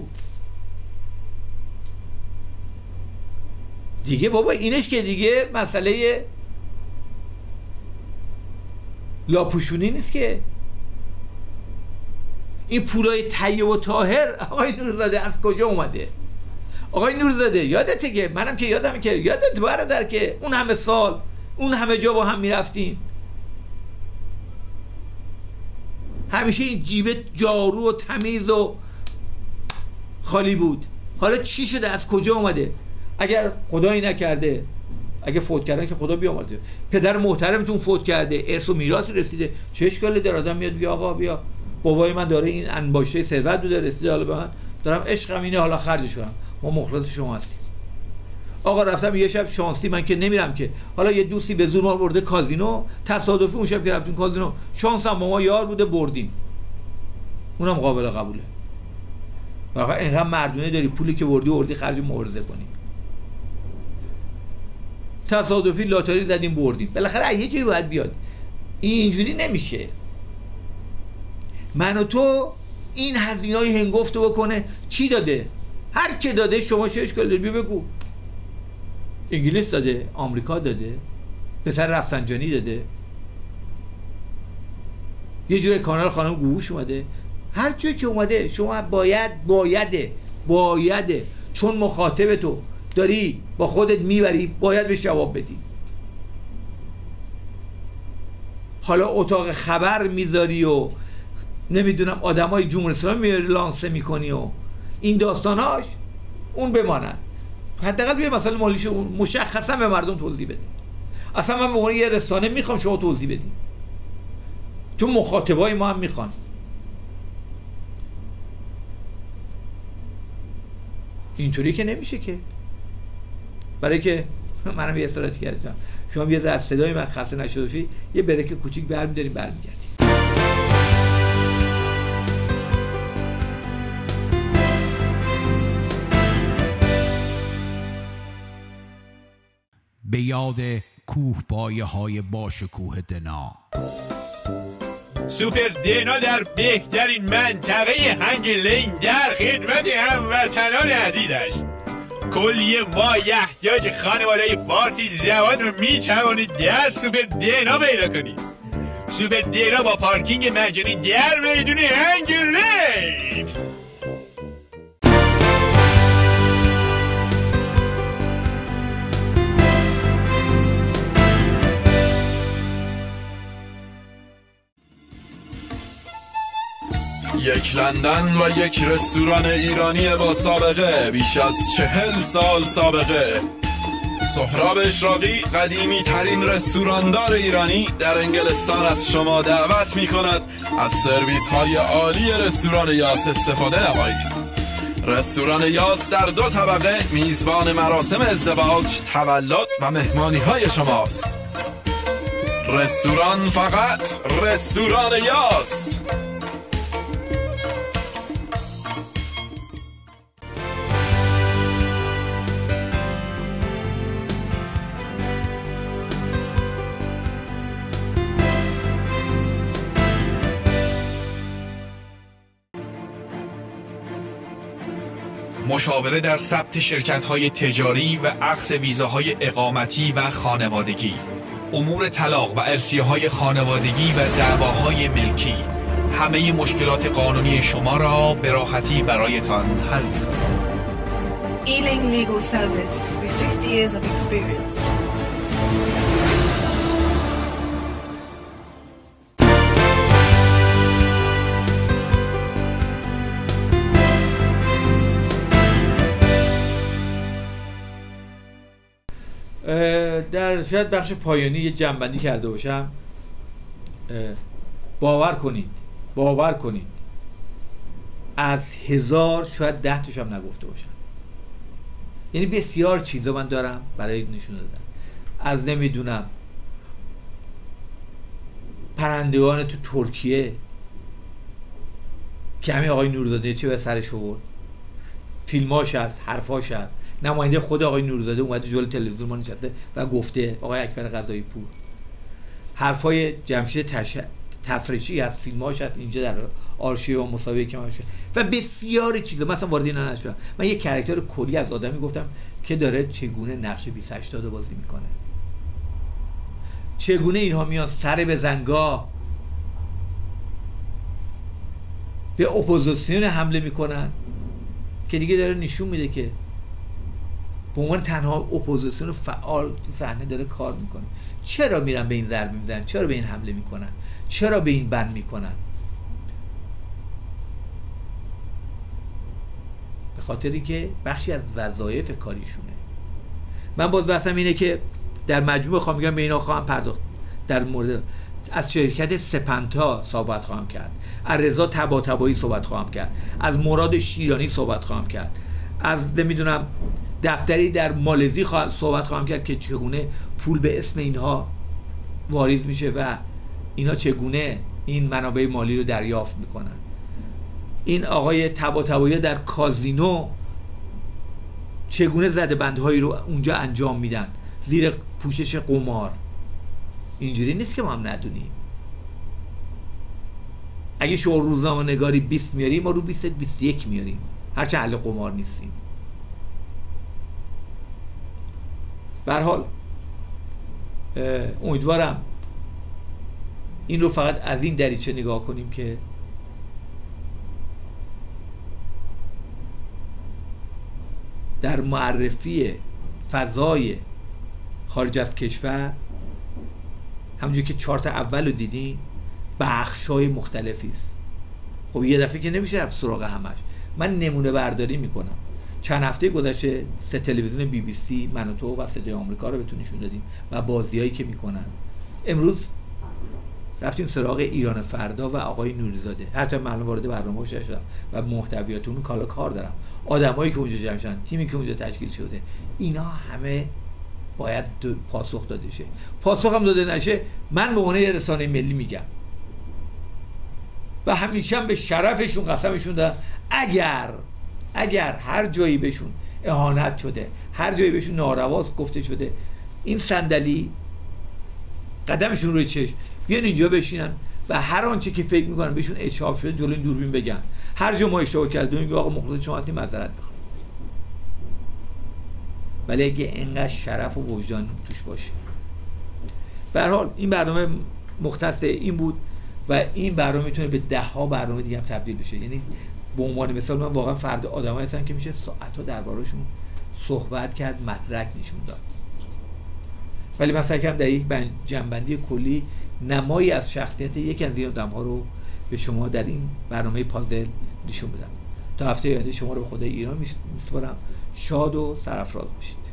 دیگه بابا، اینش که دیگه مسئله لاپوشونی نیست که. این پولای طیب و طاهر آقای نورزاده از کجا اومده؟ آقای نورزاده یادته که منم که یادمه که یادت برادر که اون همه سال اون همه جا با هم میرفتیم، همیشه این جیب جارو و تمیز و خالی بود. حالا چی شده؟ از کجا اومده؟ اگر خدایی نکرده، اگه فوت کردن که خدا بیامرزه، پدر محترمتون فوت کرده، ارث و میراث رسیده، چه اشکالی داره آدم میاد بیا آقا بیا بابای من داره این انباشته ثروت بوده رسیده، حالا به من دارم عشقم اینه، حالا خرجش کنم، ما مخلص شما هستیم. آقا رفتم یه شب شانسی، من که نمیرم که، حالا یه دوستی به زور ما برده کازینو، تصادفی اون شب که رفتیم کازینو شانس هم با ما یار بوده بردیم، اونم قابل قبوله. واقعا اینقدر مردونه داری پولی که بردی خرج مبارزه کنی. تصادفی لاتاری زدیم بردیم، بالاخره یه جایی باید بیاد. اینجوری نمیشه. من و تو این هزینه‌های هنگفت بکنه چی داده؟ هر که داده شما چه اشکال داری؟ بگو. انگلیس داده، آمریکا داده، پسر رفسنجانی داده، یه جوری کانال خانم گوش اومده، هر جایی که اومده شما بایده چون مخاطب تو داری با خودت میبری باید به جواب بدی. حالا اتاق خبر میذاری و نمیدونم آدمای جمهوری اسلامی میاری لانسه میکنی و این داستاناش، اون بماند. حداقل بیا مثلا مالیشو مشخصا به مردم توضیح بده. اصلا من به عنوان یه رسانه میخوام شما توضیح بدین، چون مخاطبای ما هم میخوان. اینطوری که نمیشه که، برای که منم یه اصلاحاتی کردم، شما یه ذره از صدای من خسته نشدی، یه بریک کوچیک برمی‌داریم برمیگردیم. به یاد کوهپایه‌های باشکوه دنا. سوپر دینا در بهترین منطقه هنگ لین در خدمت هموطنان عزیز است. کلیه ما احتیاج خانواده فارسی زبان رو میتوانید در سوپر دینا پیدا کنید. سوپر دینا با پارکینگ مجانی در میدون هنگ لین. یک لندن و یک رستوران ایرانی با سابقه، بیش از 40 سال سابقه. سهراب اشراقی، قدیمی ترین رستوراندار ایرانی در انگلستان، از شما دعوت می کند از سرویس های عالی رستوران یاس استفاده نمایید. رستوران یاس در 2 طبقه میزبان مراسم ازدواج، تولد و مهمانی های شماست. رستوران فقط رستوران یاس. مشاوره در ثبت شرکت‌های تجاری و اخذ ویزاهای اقامتی و خانوادگی، امور طلاق و ارثیه‌های خانوادگی و دعواهای ملکی، همه مشکلات قانونی شما را به راحتی برایتان حل می‌کنیم. Ealing Legal Service with 50 years of experience. در شاید بخش پایانی یه جنبندی کرده باشم. باور کنید از 1000 شاید 10 تاش هم نگفته باشم. یعنی بسیار چیزا من دارم برای نشون دادن. از نمیدونم پرندگان تو ترکیه که همین آقای نورزاده چه به سرش آورد، فیلماش هست، حرفاش هست. نماینده خود آقای نورزاده اومده جلوی تلویزیون ما نشسته و گفته، آقای اکبر قضایی پور، حرفای جمشید تفریشی هست، فیلماش هست اینجا در آرشیو و مسابقه که من و بسیار چیزا. مثلا وارد اینا نشدم، من یک کاراکتر کلی از آدمی گفتم که داره چگونه نقش 2080 بازی میکنه، چگونه اینها میان سر به زنگاه به اپوزیسیون حمله میکنن، که دیگه داره نشون میده که به عنوان تنها اپوزیسیون فعال تو صحنه داره کار میکنه. چرا میرن به این ضربه میزنن؟ چرا به این حمله میکنن؟ چرا به این بند میکنن؟ به خاطری که بخشی از وظایف کاریشونه. من باز بحثم اینه که در مجموع خواهم میگم به اینا خواهم پرداخت. در مورد از شرکت سپنتا صحبت خواهم کرد، از رضا طباطبایی صحبت خواهم کرد، از مراد شیرانی صحبت خواهم کرد، از نمیدونم دفتری در مالزی صحبت خواهم کرد که چگونه پول به اسم اینها واریز میشه و اینا چگونه این منابع مالی رو دریافت میکنن. این آقای طباطبایی در کازینو چگونه زده بندهایی رو اونجا انجام میدن زیر پوشش قمار. اینجوری نیست که ما هم ندونیم. اگه شما روزنامه نگاری 20 میاریم، ما رو 21 میاریم، هرچه اهل قمار نیستیم. به هر حال امیدوارم این رو فقط از این دریچه نگاه کنیم که در معرفی فضای خارج از کشور، همونجور که چارت اول رو دیدین، بخشای مختلفی است. خب یه دفعه که نمیشه رفت سراغ همش. من نمونه برداری میکنم. چند هفته گذشته 3 تلویزیون BBC، من و تو و صدای آمریکا رو بهتون نشون دادیم و بازیایی که میکنن. امروز رفتیم سراغ ایران فردا و آقای نوریزاده. هرچند من وارد برنامه شدم و محتویاتون کالا کار دارم، آدمایی که اونجا جمع شدن، تیمی که اونجا تشکیل شده، اینا همه باید پاسخ داده شه. پاسخ هم داده نشه، من به عنوان رسانه ملی میگم و همیشه هم به شرفشون قسمشون دادم، اگر هر جایی بهشون اهانت شده، هر جایی بهشون ناروا گفته شده، این صندلی قدمشون روی چشم بیان اینجا بشینن و هر آنچه که فکر میکنن بهشون اتشاف شده جلوی دوربین بگن. هر جا ما اشتباه کردیم میگه آقا مخالف شما هستیم، معذرت بخواید. ولی اگه اینقدر شرف و وجدان توش باشه. به هر حال این برنامه مختص این بود و این برنامه میتونه به 10 ها برنامه دیگه هم تبدیل بشه. یعنی به عنوان مثال من واقعا فرد آدمایی هستن که میشه ساعت‌ها درباره‌شون صحبت کرد، مدرک نشون داد. ولی من سعی کردم در یک جنبندی کلی نمایی از شخصیت یکی از این آدم‌ها رو به شما در این برنامه پازل نشون بدم. تا هفته آینده شما رو به خدای ایران میسپارم. شاد و سرافراز باشید.